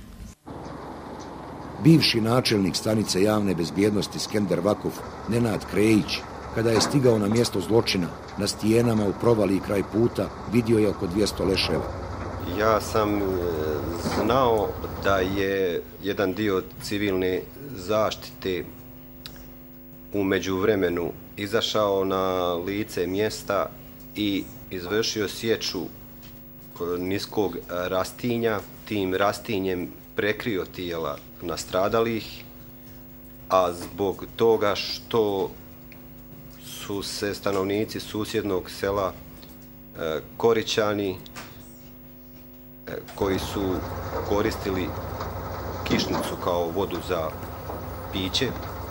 Bivši načelnik stanice javne bezbjednosti Skender Vakuf, Nenad Krejić, kada je stigao na mjesto zločina, na stijenama u provali i kraj puta, vidio je oko dvjesto leševa. Ja sam znao da je jedan dio civilne zaštite u međuvremenu izašao na lice mjesta i izvršio sječu niskog rastinja, tim rastinjem prekrio tijela nastradalih, a zbog toga što su se stanovnici susjednog sela Korićani, koji su koristili kišnicu kao vodu za piće,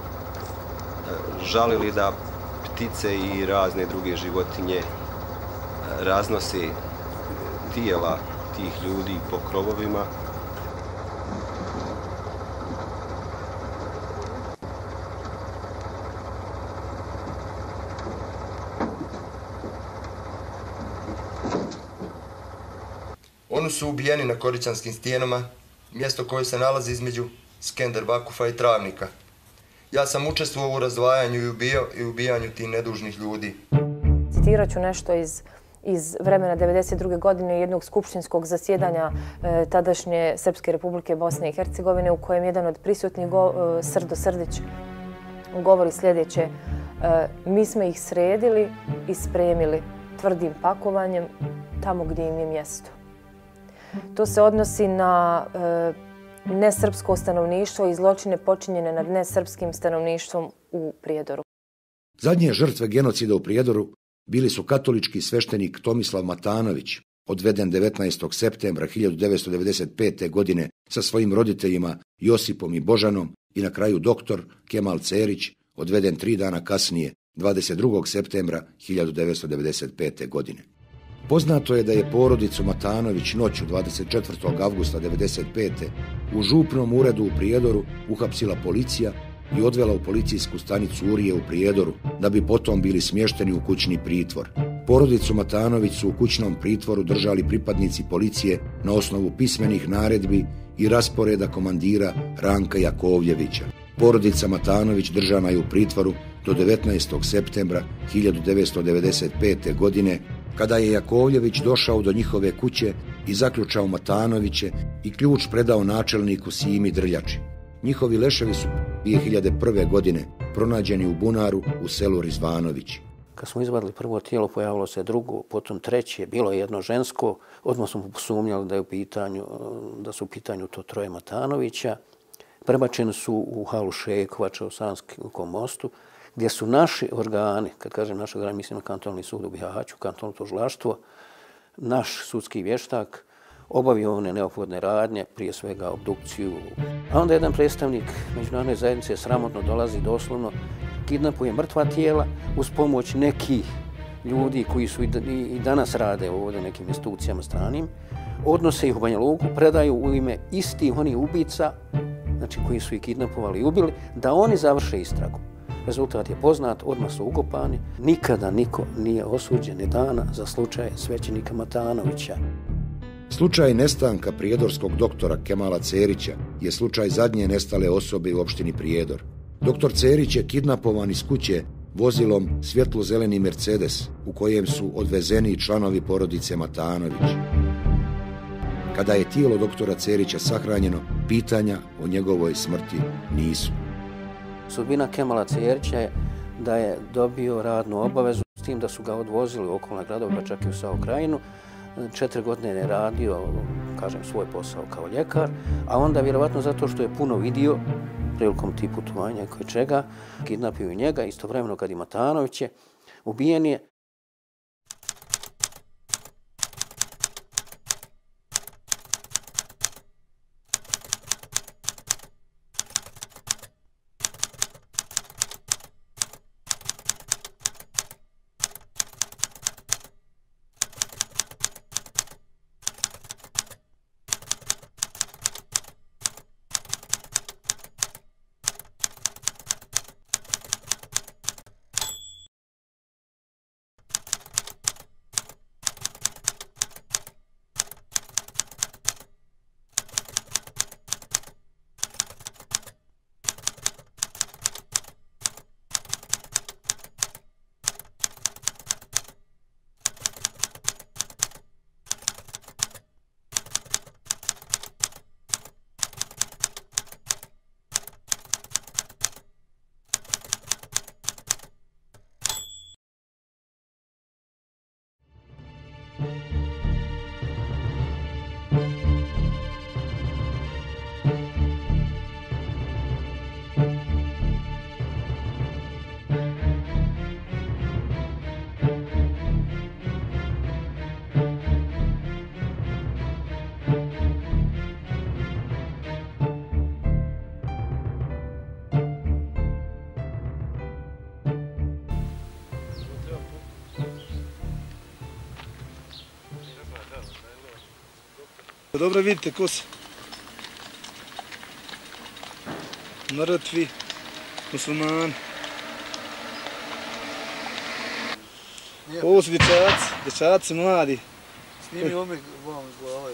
žalili da ptice i razne druge životinje raznose tijela tih ljudi po krovovima. Oni su ubijeni na Korićanskim stijenama, mjesto koje se nalazi između Skender Vakufa i Travnika. Ja sam učestvovao u razdvajanju i, ubijao, i ubijanju tih nedužnih ljudi. Citirat ću nešto iz, iz vremena devedeset druge godine jednog skupštinskog zasjedanja e, tadašnje Srpske republike Bosne i Hercegovine, u kojem jedan od prisutnih go, e, Srdo Srdić govori sljedeće. E, mi smo ih sredili i spremili tvrdim pakovanjem tamo gdje im je mjesto. To se odnosi na e, nesrpsko stanovništvo i zločine počinjene nad nesrpskim stanovništvom u Prijedoru. Zadnje žrtve genocida u Prijedoru bili su katolički sveštenik Tomislav Matanović, odveden devetnaestog septembra hiljadu devetsto devedeset pete. godine sa svojim roditeljima Josipom i Božanom, i na kraju doktor Kemal Cerić, odveden tri dana kasnije, dvadeset drugog septembra hiljadu devetsto devedeset pete. godine. Poznato je da je porodicu Matanović noću dvadeset četvrtog avgusta devedeset pete. u župnom uredu u Prijedoru uhapsila policija i odvela u policijsku stanicu Urije u Prijedoru, da bi potom bili smješteni u kućni pritvor. Porodicu Matanović su u kućnom pritvoru držali pripadnici policije na osnovu pismenih naredbi i rasporeda komandira Ranka Jakovljevića. Porodica Matanović držana je u pritvoru do devetnaestog septembra hiljadu devetsto devedeset pete. godine, kada je Jakovljević došao do njihove kuće i zaključao Matanoviće i ključ predao načelniku Simi Drljači. Njihovi leševi su dvije hiljade prve. godine pronađeni u bunaru u selu Rizvanović. Kad smo izvadili prvo tijelo, pojavilo se drugo, potom treće, bilo je jedno žensko. Odmah smo posumnjali da je u pitanju, da su u pitanju to troje Matanovića. prebačeni su u halu Šekovača u Sanskom mostu, gdje su naši organi, kad kažem naši organi, mislim na kantonalni sud u Bihaću, kantonalno tužilaštvo, naš sudski vještak obavio one neophodne radnje, prije svega obdukciju. A onda jedan predstavnik međunarodne zajednice sramotno dolazi doslovno, kidnapuje mrtva tijela uz pomoć nekih ljudi koji su i danas rade ovdje u nekim institucijama stranim, odnose ih u Banja Luku, predaju u ime istih onih ubica, znači koji su ih kidnapovali i ubili, da oni završe istragu. Rezultat je poznat, odmah su ukopani. Nikada niko nije osuđen ni dana za slučaj svećenika Matanovića. Slučaj nestanka prijedorskog doktora Kemala Cerića je slučaj zadnje nestale osobe u opštini Prijedor. Doktor Cerić je kidnapovan iz kuće vozilom svjetlo-zeleni Mercedes u kojem su odvezeni članovi porodice Matanović. Kada je tijelo doktora Cerića sahranjeno, pitanja o njegovoj smrti nisu. Sudbina Kemala Cerića je da je dobio radnu obavezu s tim da su ga odvozili u okolne gradove, pa čak i u Sao Krajinu. Četiri godine je radio, kažem, svoj posao kao ljekar, a onda vjerovatno zato što je puno vidio prilikom tih putovanja i koje čega, kidnapio i njega, istovremeno kad i Matanović je, ubijen je. Dobro vidite ko su mrtvi muslimani. Ovo su dječaci, dječaci mladi. Snimi ome vam glava.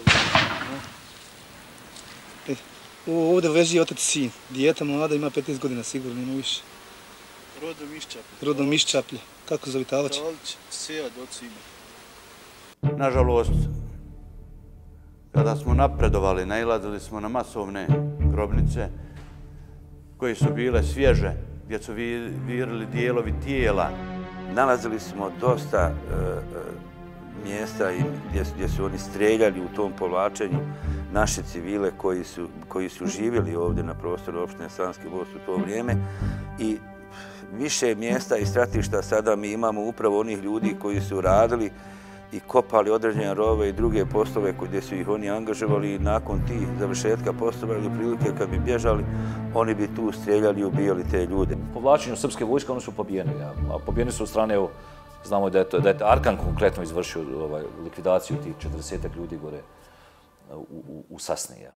Ovdje leži otac i sin. Dijeta mlada ima petnaest godina sigurno, nema više. Rodom Iščaplje. Rodom Iščaplje. Kako zove Talač? Talač, Sead od Sima. Nažalost, kada smo napredovali, nailazili smo na masovne grobnice koje su bile svježe, gdje su virili dijelovi tijela. Nalazili smo dosta mjesta gdje su oni streljali u tom povlačenju naše civile koji su živjeli ovdje na prostoru opštine Sanski Most u to vrijeme i više mjesta i stratišta sada mi imamo upravo onih ljudi koji su radili i kopali određene rove i druge poslove gdje su ih oni angažovali i nakon tih završetka poslova ili prilike kad bi bježali, oni bi tu streljali i ubijali te ljude. U povlačenju srpske vojske oni su pobijeni, a pobijeni su od strane, evo, znamo da je, to, da je Arkan konkretno izvršio ovaj, likvidaciju tih četrdesetak ljudi gore u, u, u Sasni. Ja.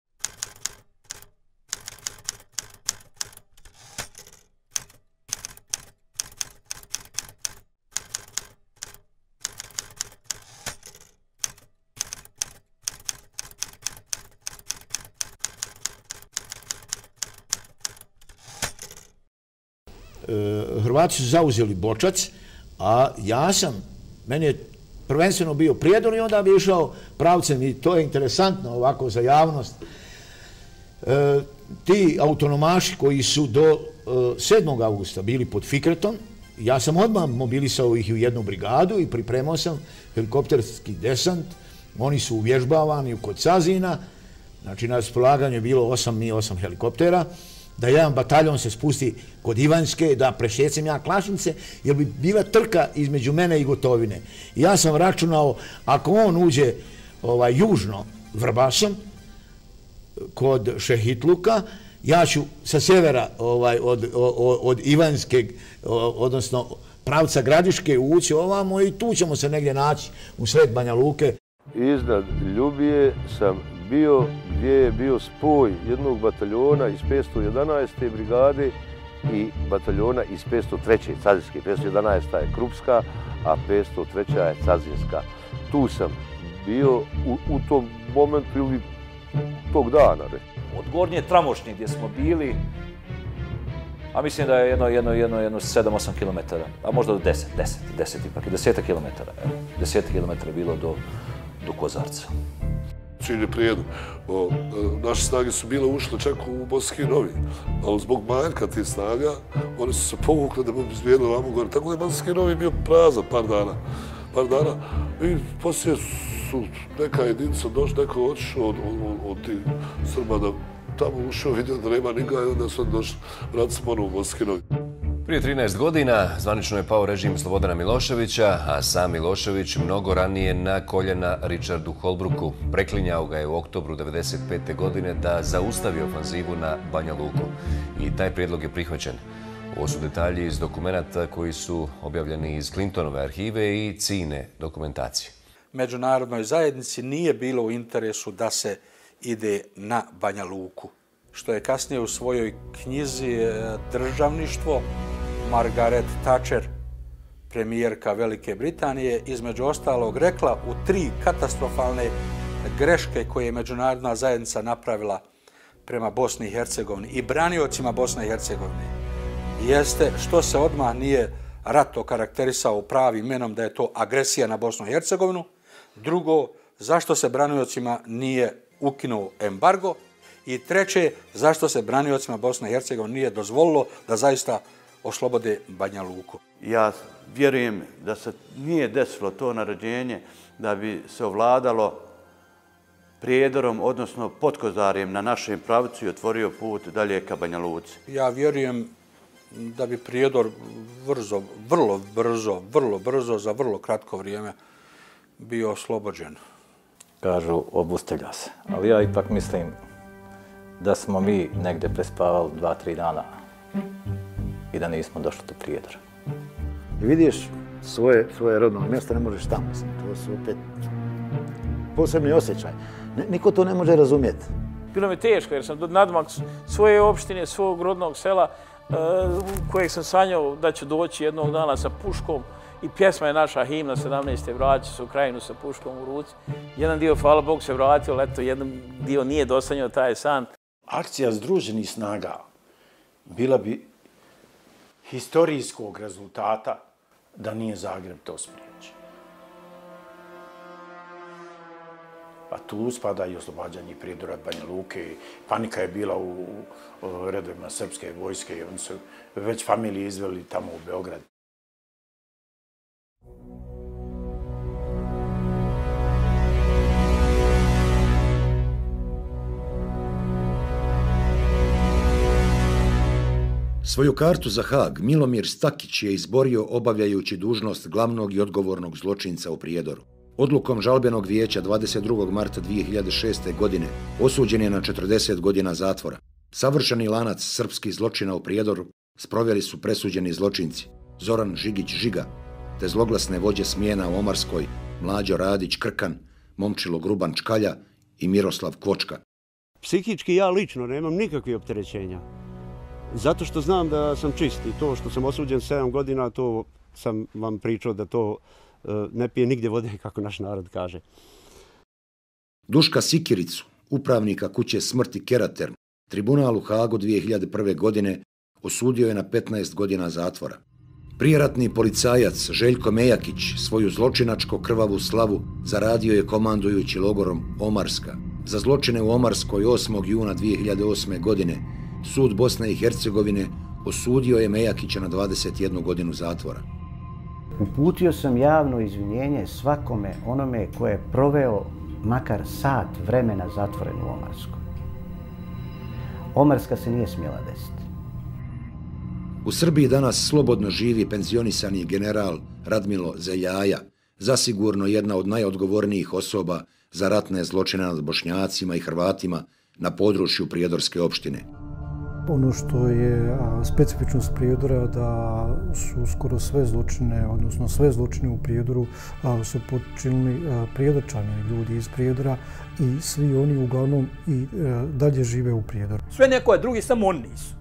Hrvati su zauzeli Bočac, a ja sam, meni je prvenstveno bio Prijedor i onda bi išao pravcem i to je interesantno ovako za javnost. E, ti autonomaši koji su do e, sedmog augusta bili pod Fikretom, ja sam odmah mobilisao ih u jednu brigadu i pripremao sam helikopterski desant, oni su uvježbavani kod Sazina znači na raspolaganju je bilo osam Mi osam helikoptera, da jedan bataljon se spusti kod Ivanjske, da prešecem ja Klašnice, jer bi bila trka između mene i Gotovine. I ja sam računao, ako on uđe ovaj, južno Vrbasom, kod Šehitluka, ja ću sa sjevera ovaj, od, od, od Ivanjske, odnosno pravca Gradiške, ući ovamo i tu ćemo se negdje naći u sred Banja Luke. Iznad Ljubije sam bio gdje je bio spoj jednog bataljona iz petsto jedanaeste brigade i bataljona iz petsto treće Cazinske. petsto jedanaesta je Krupska, a petsto treća je Cazinska. Tu sam bio u, u tom momentu ili tog dana. Ne? Od Gornje Tramošnje gdje smo bili, a mislim da je jedno, jedno, jedno, jedno sedam osam kilometara, a možda do deset, deset, deset ipak, i desetak kilometara. Desetak kilometara bilo do, do Kozarca. Cilj je Prijedor. Naše snage su bile ušle čak u Bosanski Novi, ali zbog manjka tih snaga, one su se povukle da bi izbijedili vamo gore. Tako da je Bosanski Novi bio prazan par dana. Par dana. I poslije su neka jedinica došla, neko otišao od, od, od tih Srba da tamo ušao, vidio da nema nikoga i onda su došli vratiti se ponovo u Bosanski Novi. Prije trinaest godina zvanično je pao režim Slobodana Miloševića, a sam Milošević mnogo ranije na koljena Richardu Holbrooku. Preklinjao ga je u oktobru devedeset pete godine da zaustavi ofanzivu na Banja Luku. I taj prijedlog je prihvaćen. Ovo su detalji iz dokumenata koji su objavljeni iz Clintonove arhive i Cine dokumentacije. Međunarodnoj zajednici nije bilo u interesu da se ide na Banja Luku, što je kasnije u svojoj knjizi Državništvo Margaret Thatcher, premijerka Velike Britanije, između ostalog rekla u tri katastrofalne greške koje je međunarodna zajednica napravila prema Bosni i Hercegovini i braniocima Bosne i Hercegovine, jeste što se odmah nije rat okarakterisao pravim imenom da je to agresija na Bosnu i Hercegovinu. Drugo, zašto se braniocima nije ukinuo embargo. I treće, zašto se braniocima Bosne i Hercegovine nije dozvolilo da zaista oslobode Banja Luku. Ja vjerujem da se nije desilo to naređenje da bi se ovladalo Prijedorom, odnosno Potkozarjem na našem pravcu i otvorio put dalje ka Banja Luci. Ja vjerujem da bi Prijedor vrzo, vrlo brzo, vrlo brzo, za vrlo kratko vrijeme bio oslobođen. Kažu, obustavlja se. Ali ja ipak mislim da smo mi negdje prespavali dva, tri dana i da nismo došli do Prijedora. I vidiš svoje, svoje rodno mjesto, ne možeš tamo. To su opet posebni osjećaj. Niko to ne može razumjeti. Bilo mi teško jer sam nadmak svoje opštine, svog rodnog sela u kojeg sam sanjao da ću doći jednog dana sa puškom i pjesma je naša himna sedamnaeste vraća se u Krajinu sa puškom u ruci. Jedan dio, hvala Bogu, se vratio, ali eto, jedan dio nije dosanjao taj san. Akcija Združenih snaga bila bi historijskog rezultata da nije Zagreb to spriječio. Pa tu spada i oslobađanje Prijedora od Banja Luke. Panika je bila u, u redovima srpske vojske i oni su već familije izveli tamo u Beograd. Svoju kartu za Haag Milomir Stakić je izborio obavljajući dužnost glavnog i odgovornog zločinca u Prijedoru. Odlukom žalbenog vijeća dvadeset drugog marta dvije hiljade šeste. godine osuđen je na četrdeset godina zatvora. Savršeni lanac srpskih zločina u Prijedoru sproveli su presuđeni zločinci Zoran Žigić Žiga, te zloglasne vođe smjena u Omarskoj Mlađo Radić Krkan, Momčilo Gruban Čkalja i Miroslav Kvočka. Psihički ja lično nemam nikakvih opterećenja. Zato što znam da sam čist i to što sam osuđen sedam godina, to sam vam pričao da to ne pije nigdje vode, kako naš narod kaže. Duška Sikiricu, upravnika kuće smrti Keraterm, tribunal u Haagu dvije hiljade prve. godine osudio je na petnaest godina zatvora. Prijeratni policajac Željko Mejakić svoju zločinačko krvavu slavu zaradio je komandujući logorom Omarska. Za zločine u Omarskoj osmog juna dvije hiljade osme. godine sud Bosne i Hercegovine osudio je Mejakića na dvadeset jednu godinu zatvora. Uputio sam javno izvinjenje svakome onome ko je proveo makar sat vremena zatvoren u Omarskoj. Omarska se nije smjela desiti. U Srbiji danas slobodno živi penzionisani general Radmilo Zeljaja, zasigurno jedna od najodgovornijih osoba za ratne zločine nad Bošnjacima i Hrvatima na području Prijedorske opštine. Ono što je specifičnost Prijedora da su skoro sve zločine, odnosno sve zločine u Prijedoru su počinili prijedorčani, ljudi iz Prijedora i svi oni uglavnom i dalje žive u Prijedoru. Sve neko je drugi, samo oni nisu.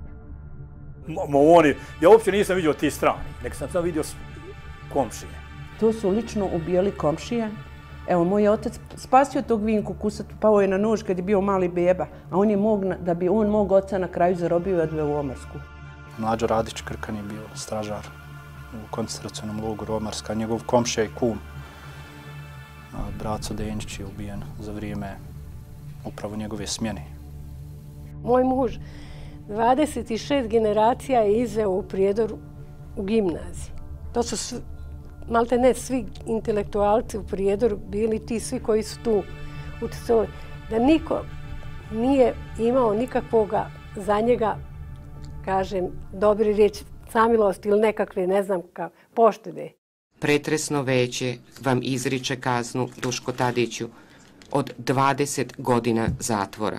Oni, ja uopće nisam vidio ti strani, nek sam sam vidio komšije. To su lično ubijali komšije. Evo, moj je otac spasio tog Vinku Kusatu, pao je na nož kad je bio mali beba, a on je mog, da bi on mog oca na kraju zarobio i odveo u Omarsku. Mlađo Radić Krkan je bio stražar u koncentracionom logoru Omarska, njegov komšija i kum. Braco Denčić je ubijen za vrijeme upravo njegove smjene. Moj muž dvadeset šest generacija je izveo u Prijedoru u gimnaziji. To su svi, malte ne svi intelektualci u Prijedoru bili ti svi koji su tu utjecali. Da niko nije imao nikakvoga za njega, kažem, dobri riječ, samilost ili nekakve, ne znam, kao poštede. Pretresno veće vam izriče kaznu Duško Tadiću od dvadeset godina zatvora.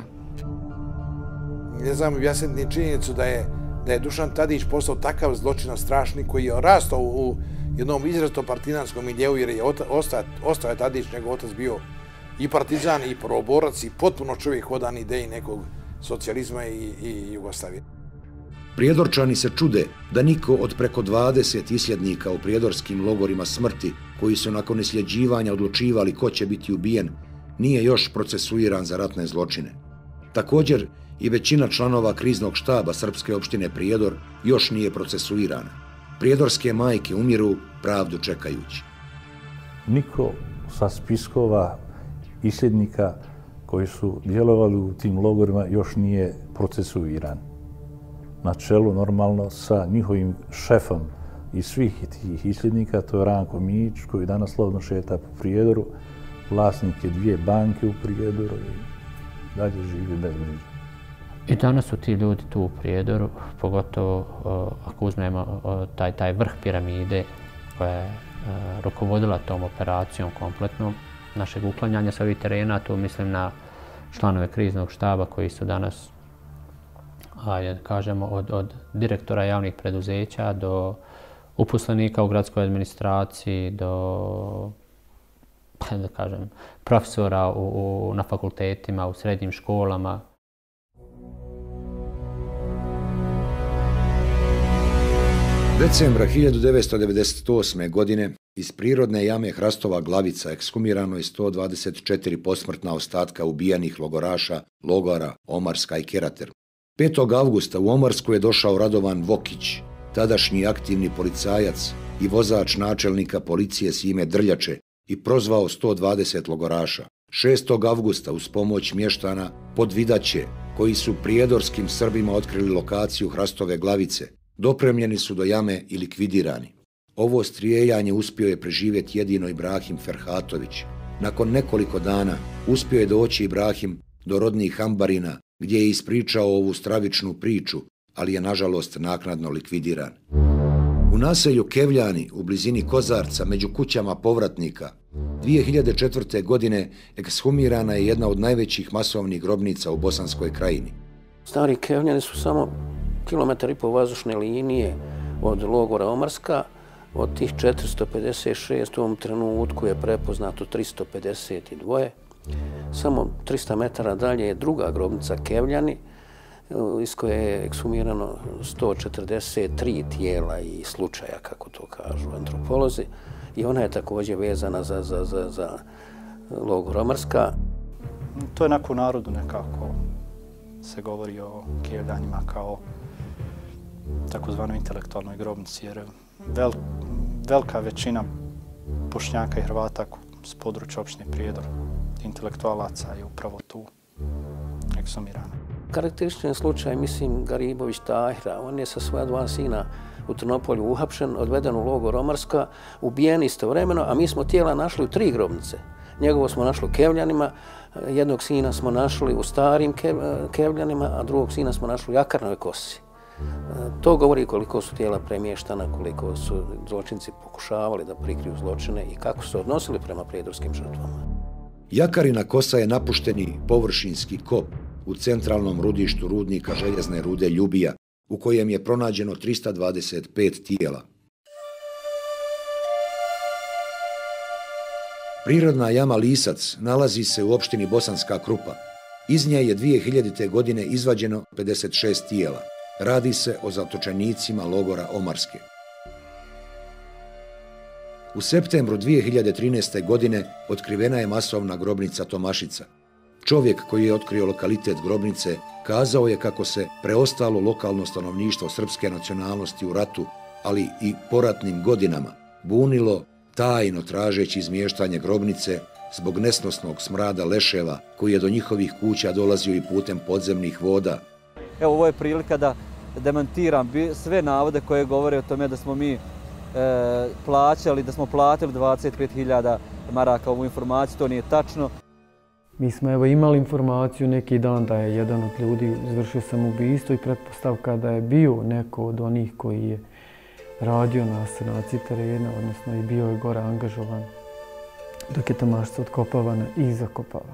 Ne znam objasniti ni činjenicu da je, da je Dušan Tadić postao takav zločinac strašni koji je rastao u jednom izrazito partizanskom miljeu, jer je ostao, ostao je Tadić, njegov otac bio i partizan i prvoborac i potpuno čovjek odan ideji nekog socijalizma i, i Jugoslavije. Prijedorčani se čude da niko od preko dvadeset isljednika u prijedorskim logorima smrti, koji su nakon isljeđivanja odlučivali ko će biti ubijen, nije još procesuiran za ratne zločine. Također, i većina članova kriznog štaba Srpske opštine Prijedor još nije procesuirana. Prijedorske majke umiru pravdu čekajući. Niko sa spiskova isljednika koji su djelovali u tim logorima još nije procesuiran. Na čelu normalno sa njihovim šefom i svih tih isljednika, to je Ranko Mijić, koji danas slobodno šeta po Prijedoru, vlasnik je dvije banke u Prijedoru i dalje živi bez briže. I danas su ti ljudi tu u Prijedoru, pogotovo uh, ako uzmemo uh, taj, taj vrh piramide koja je uh, rukovodila tom operacijom kompletnom našeg uklanjanja sa ovih terena, tu mislim na članove kriznog štaba koji su danas, ajde kažemo, od, od direktora javnih preduzeća do uposlenika u gradskoj administraciji, do da kažem, profesora u, u, na fakultetima, u srednjim školama. Decembra hiljadu devetsto devedeset osme. godine iz prirodne jame Hrastova Glavica ekshumirano je sto dvadeset četiri posmrtna ostatka ubijanih logoraša logora Omarska i Kerater. petog avgusta u Omarsku je došao Radovan Vokić, tadašnji aktivni policajac i vozač načelnika policije Sime Drljače, i prozvao sto dvadeset logoraša. šestog avgusta uz pomoć mještana Podvidaće, koji su prijedorskim Srbima otkrili lokaciju Hrastove Glavice, dopremljeni su do jame i likvidirani. Ovo strijeljanje uspio je preživjeti jedino Ibrahim Ferhatović. Nakon nekoliko dana uspio je doći Ibrahim do rodnih Ambarina, gdje je ispričao ovu stravičnu priču, ali je nažalost naknadno likvidiran. U naselju Kevljani, u blizini Kozarca, među kućama povratnika, dvije hiljade četvrte. godine ekshumirana je jedna od najvećih masovnih grobnica u Bosanskoj krajini. Stari Kevljani su samo kilometar i pol vazdušne linije od logora Omarska. Od tih četiristo pedeset šest u ovom trenutku je prepoznato tristo pedeset dva. Samo trista metara dalje je druga grobnica Kevljani, iz koje je ekshumirano sto četrdeset tri tijela i slučaja, kako to kažu antropolozi. I ona je također vezana za, za, za, za logor Omarska. To je onako u narodu nekako se govori o Kevljanima kao takozvanoj intelektualnoj grobnici, jer vel, velika većina Bošnjaka i Hrvata s područja opštine Prijedor, intelektualaca, je upravo tu ekshumirana. Karakterističan slučaj, mislim, Garibović Tahira. On je sa svoja dva sina u Trnopolju uhapšen, odveden u logor Omarska, ubijen istovremeno, a mi smo tijela našli u tri grobnice. Njegovo smo našli u Kevljanima, jednog sina smo našli u starim Kevljanima, a drugog sina smo našli u Jakarnoj kosi. To govori koliko su tijela premještana, koliko su zločinci pokušavali da prikriju zločine i kako su odnosili prema prijedorskim žrtvama. Jakarina kosa je napušteni površinski kop u centralnom rudištu rudnika željezne rude Ljubija, u kojem je pronađeno trista dvadeset pet tijela. Prirodna jama Lisac nalazi se u opštini Bosanska Krupa. Iz nje je dvije hiljadite. godine izvađeno pedeset šest tijela. Radi se o zatočenicima logora Omarske. U septembru dvije hiljade trinaeste. godine otkrivena je masovna grobnica Tomašica. Čovjek koji je otkrio lokalitet grobnice kazao je kako se preostalo lokalno stanovništvo srpske nacionalnosti u ratu, ali i poratnim godinama, bunilo tajno tražeći izmještanje grobnice zbog nesnosnog smrada leševa koji je do njihovih kuća dolazio i putem podzemnih voda. Evo, ovo je prilika da demantiram sve navode koje govore o tome da smo mi e, plaćali, da smo platili dvadeset pet hiljada maraka ovu informaciju, to nije tačno. Mi smo evo imali informaciju neki dan da je jedan od ljudi izvršio samoubistvo i pretpostavka da je bio neko od onih koji je radio na sanaciji terena, odnosno i bio je gore angažovan dok je Tomašica otkopavana i zakopavana.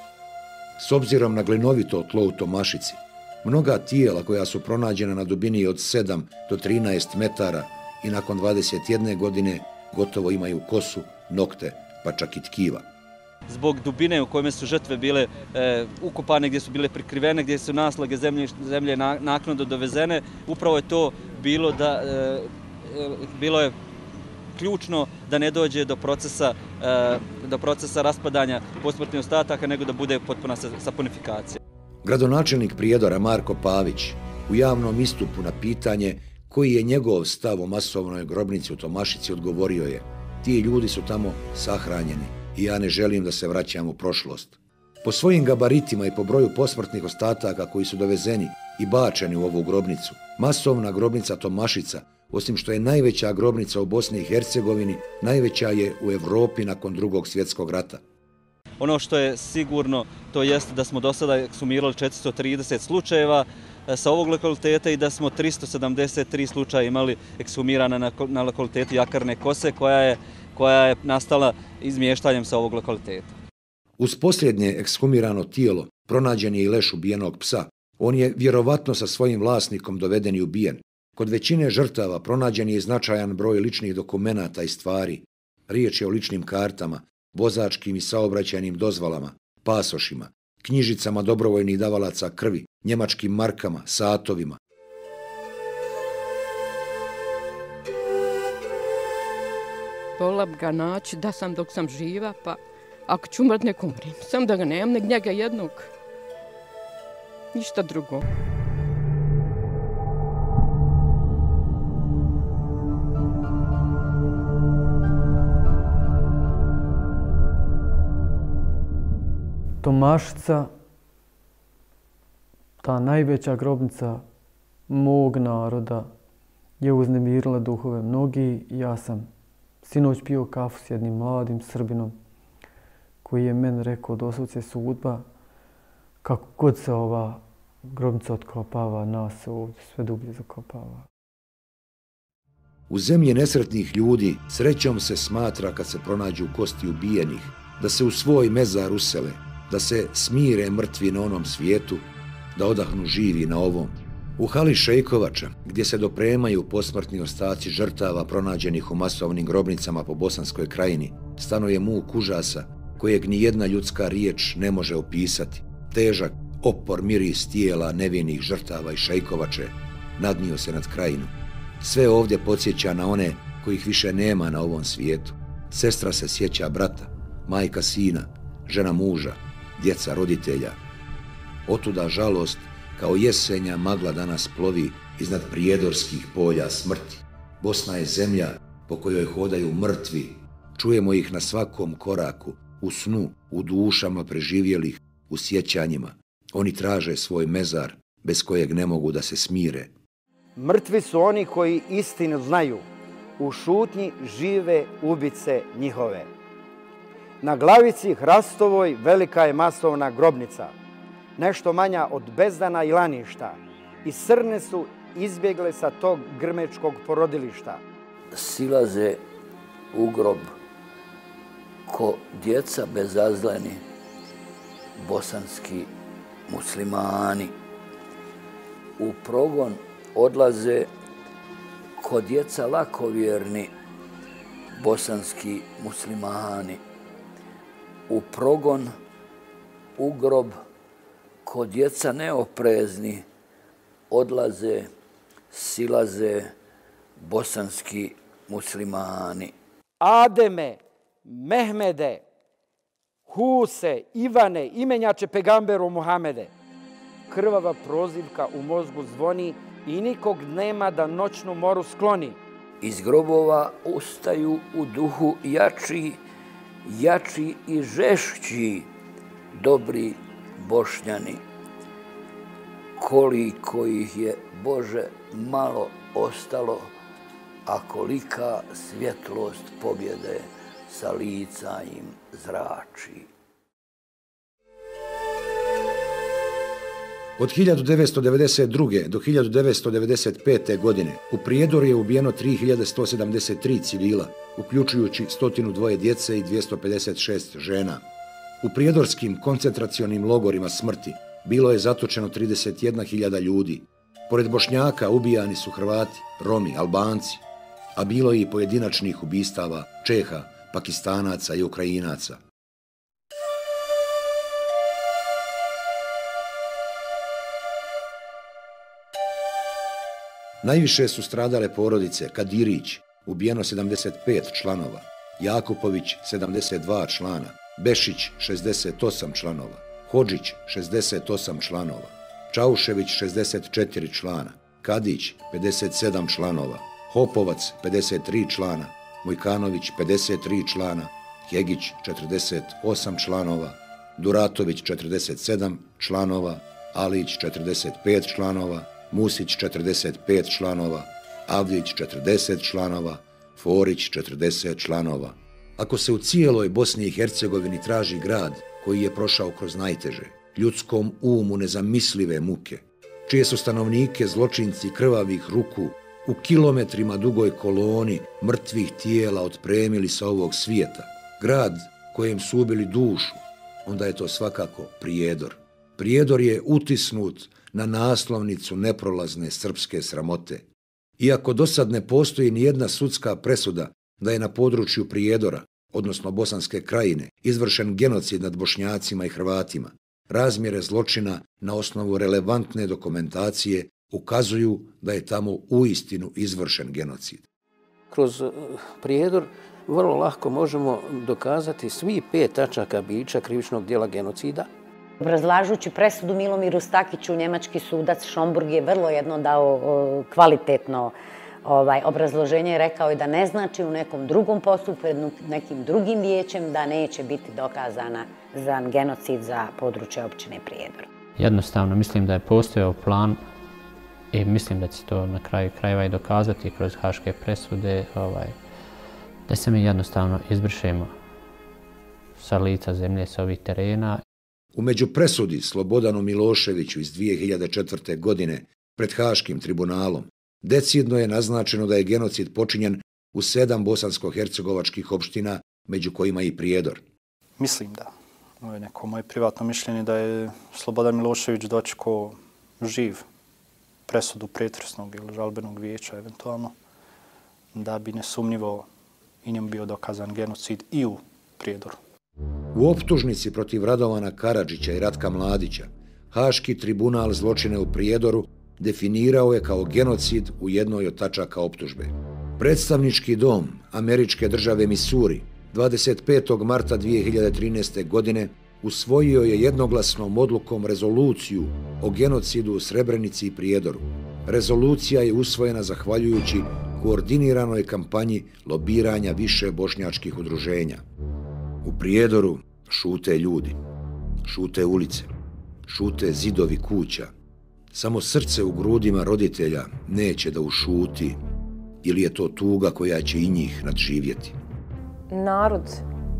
S obzirom na glinovito tlo u Tomašici, mnoga tijela koja su pronađena na dubini od sedam do trinaest metara i nakon dvadeset jedne. godine gotovo imaju kosu, nokte, pa čak i tkiva. Zbog dubine u kojoj su žrtve bile e, ukopane, gdje su bile prikrivene, gdje su naslage zemlje, zemlje naknadno dovezene, upravo je to bilo da e, bilo je ključno da ne dođe do procesa, e, do procesa raspadanja posmrtnih ostataka, nego da bude potpuna saponifikacija. Gradonačelnik Prijedora Marko Pavić u javnom istupu na pitanje koji je njegov stav o masovnoj grobnici u Tomašici odgovorio je: ti ljudi su tamo sahranjeni i ja ne želim da se vraćam u prošlost. Po svojim gabaritima i po broju posmrtnih ostataka koji su dovezeni i bačeni u ovu grobnicu, masovna grobnica Tomašica, osim što je najveća grobnica u Bosni i Hercegovini, najveća je u Evropi nakon Drugog svjetskog rata. Ono što je sigurno, to jeste da smo do sada eksumirali četiristo trideset slučajeva sa ovog lokaliteta i da smo tristo sedamdeset tri slučaja imali eksumirana na, na lokalitetu Jakarne kose, koja je, koja je nastala izmještanjem sa ovog lokaliteta. Uz posljednje ekshumirano tijelo pronađen je i leš ubijenog psa. On je vjerovatno sa svojim vlasnikom doveden i ubijen. Kod većine žrtava pronađen je značajan broj ličnih dokumenata i stvari. Riječ je o ličnim kartama, vozačkim i saobraćajnim dozvolama, pasošima, knjižicama dobrovoljnih davalaca krvi, njemačkim markama, satovima. Volila bi ga naći da sam dok sam živa, pa ako ću umrt nek umrim. Sam da ga nemam, nek njega jednog. Ništa drugo. Tomašica, ta najveća grobnica mog naroda, je uznemirila duhove mnogi. Ja sam sinoć pio kafu s jednim mladim Srbinom koji je meni rekao doslovce sudba, kako god se ova grobnica otkopava, nas se ovdje sve dublje zakopava. U zemlji nesretnih ljudi srećom se smatra kad se pronađu kosti ubijenih, da se u svoj mezar usele, da se smire mrtvi na onom svijetu, da odahnu živi na ovom. U hali Šejkovača, gdje se dopremaju posmrtni ostaci žrtava pronađenih u masovnim grobnicama po Bosanskoj krajini, stanuje muk užasa kojeg ni jedna ljudska riječ ne može opisati. Težak opor miris tijela nevinih žrtava i Šejkovače nadnio se nad krajinu. Sve ovdje podsjeća na one kojih više nema na ovom svijetu. Sestra se sjeća brata, majka sina, žena muža, djeca roditelja. Otuda žalost kao jesenja magla danas plovi iznad prijedorskih polja smrti. Bosna je zemlja po kojoj hodaju mrtvi. Čujemo ih na svakom koraku, u snu, u dušama preživjelih, u sjećanjima. Oni traže svoj mezar, bez kojeg ne mogu da se smire. Mrtvi su oni koji istinu znaju. U šutnji žive ubice njihove. Na glavici hrastovoj velika je masovna grobnica, nešto manja od Bezdana i Laništa, i srne su izbjegle sa tog grmečkog porodilišta. Silaze u grob ko djeca bezazleni, bosanski muslimani. U progon odlaze ko djeca lakovjerni, bosanski muslimani. U progon, u grob, ko djeca neoprezni, odlaze, silaze, bosanski muslimani. Ademe, Mehmede, Huse, Ivane, imenjače pegamberu Muhamede. Krvava prozivka u mozgu zvoni i nikog nema da noćnu moru skloni. Iz grobova ustaju u duhu jači, jači i žešći, dobri Bošnjani. Koliko ih je, Bože, malo ostalo, a kolika svjetlost pobjede sa lica im zrači. Od hiljadu devetsto devedeset druge. do hiljadu devetsto devedeset pete. godine u Prijedoru je ubijeno tri hiljade sto sedamdeset tri civila, uključujući sto dva djece i dvjesto pedeset šest žena. U prijedorskim koncentracionim logorima smrti bilo je zatočeno trideset jedna hiljada ljudi. Pored Bošnjaka ubijani su Hrvati, Romi, Albanci, a bilo je i pojedinačnih ubistava Čeha, Pakistanaca i Ukrajinaca. Najviše su stradale porodice Kadirić, ubijeno sedamdeset pet članova, Jakupović sedamdeset dva člana, Bešić šezdeset osam članova, Hodžić šezdeset osam članova, Čaušević šezdeset četiri člana, Kadić pedeset sedam članova, Hopovac pedeset tri člana, Mujkanović pedeset tri člana, Hegić četrdeset osam članova, Duratović četrdeset sedam članova, Alić četrdeset pet članova, Musić četrdeset pet članova, Avdić četrdeset članova, Forić četrdeset članova. Ako se u cijeloj Bosni i Hercegovini traži grad koji je prošao kroz najteže, ljudskom umu nezamislive muke, čije su stanovnike zločinci krvavih ruku u kilometrima dugoj koloni mrtvih tijela otpremili sa ovog svijeta, grad kojem su ubili dušu, onda je to svakako Prijedor. Prijedor je utisnut na naslovnicu neprolazne srpske sramote. Iako do sad ne postoji ni jedna sudska presuda da je na području Prijedora, odnosno Bosanske krajine, izvršen genocid nad Bošnjacima i Hrvatima, razmjere zločina na osnovu relevantne dokumentacije ukazuju da je tamo uistinu izvršen genocid. Kroz Prijedor vrlo lako možemo dokazati svi pet tačaka bića krivičnog djela genocida. Obrazlažući presudu Milomiru Stakiću, njemački sudac Schomburg je vrlo jedno dao kvalitetno ovaj, obrazloženje i rekao je da ne znači u nekom drugom postupku, nekim drugim vijećem da neće biti dokazana za genocid za područje općine Prijedor. Jednostavno mislim da je postojao plan i mislim da će to na kraju krajeva i dokazati kroz haške presude, ovaj, da se mi jednostavno izbrišemo sa lica zemlje, sa ovih terena. U međupresudi Slobodanu Miloševiću iz dvije hiljade četvrte. godine pred Haškim tribunalom decidno je naznačeno da je genocid počinjen u sedam bosansko-hercegovačkih opština, među kojima i Prijedor. Mislim da, ovo je neko moje privatno mišljenje, da je Slobodan Milošević dočekao živ presudu pretresnog ili žalbenog vijeća eventualno, da bi nesumnjivo i njemu bio dokazan genocid i u Prijedoru. U optužnici protiv Radovana Karadžića i Ratka Mladića, Haški tribunal zločine u Prijedoru definirao je kao genocid u jednoj od tačaka optužbe. Predstavnički dom američke države Misuri dvadeset petog marta dvije hiljade trinaeste. godine usvojio je jednoglasnom odlukom rezoluciju o genocidu u Srebrenici i Prijedoru. Rezolucija je usvojena zahvaljujući koordiniranoj kampanji lobiranja više bošnjačkih udruženja. U Prijedoru šute ljudi, šute ulice, šute zidovi kuća. Samo srce u grudima roditelja neće da ušuti, ili je to tuga koja će i njih nadživjeti. Narod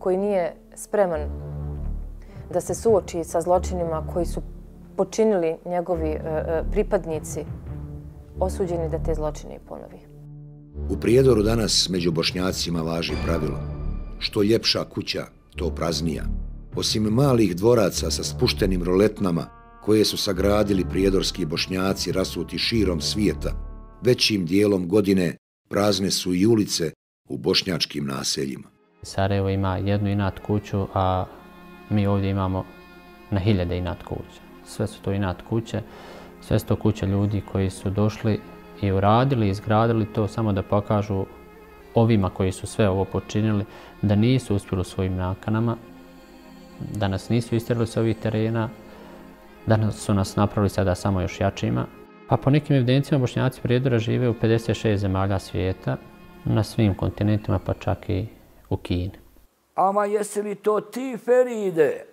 koji nije spreman da se suoči sa zločinima koji su počinili njegovi e, e, pripadnici, osuđeni da te zločine ponovi. U Prijedoru danas među Bošnjacima važi pravilo: što ljepša kuća, to praznija. Osim malih dvoraca sa spuštenim roletnama koje su sagradili prijedorski Bošnjaci rasuti širom svijeta, većim dijelom godine prazne su i ulice u bošnjačkim naseljima. Sarajevo ima jednu inat kuću, a mi ovdje imamo na hiljade inat kuća. Sve su to inat kuće, sve su to kuće ljudi koji su došli i uradili, izgradili to samo da pokažu ovima koji su sve ovo počinili da nisu uspjeli u svojim nakanama, da nas nisu istjerali s ovih terena, da su nas napravili sada samo još jačima. A po nekim evidencijama Bošnjaci Prijedora žive u pedeset šest zemalja svijeta, na svim kontinentima, pa čak i u Kini. Ama jesi li to ti, Feride?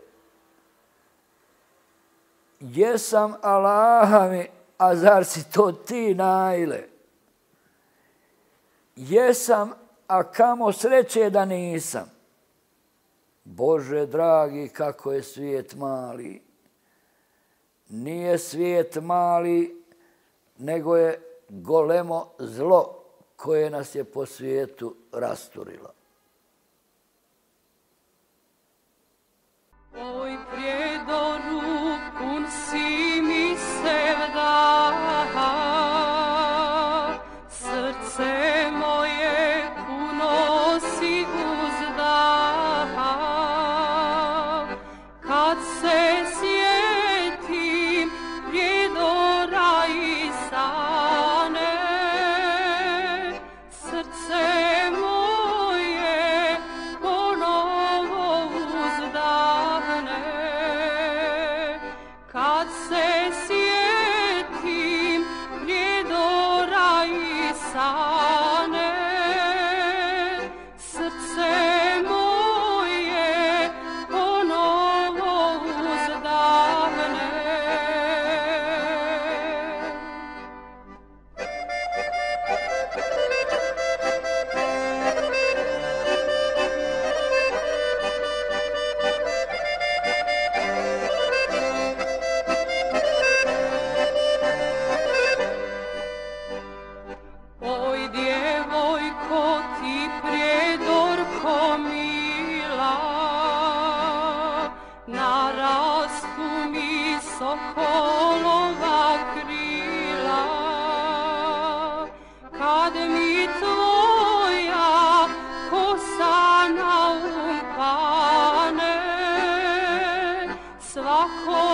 Jesam, Allaha mi, a zar si to ti, Najle? Jesam, a kamo sreće da nisam. Bože dragi, kako je svijet mali. Nije svijet mali, nego je golemo zlo koje nas je po svijetu rasturilo. Oj, Prijedoru, pun si mi sevda, srce moje puno si uzda. Kad se sjetim Prijedora i Sane, srce moje ponovo uzdahne. Kad se sjetim Prijedora i Sane, srce moje ponovo uzdahne. Oj, djevojko, ti Prijedorko mila, narastu mi sokolova krila. Kad mi tvoja kosa na um pane, svako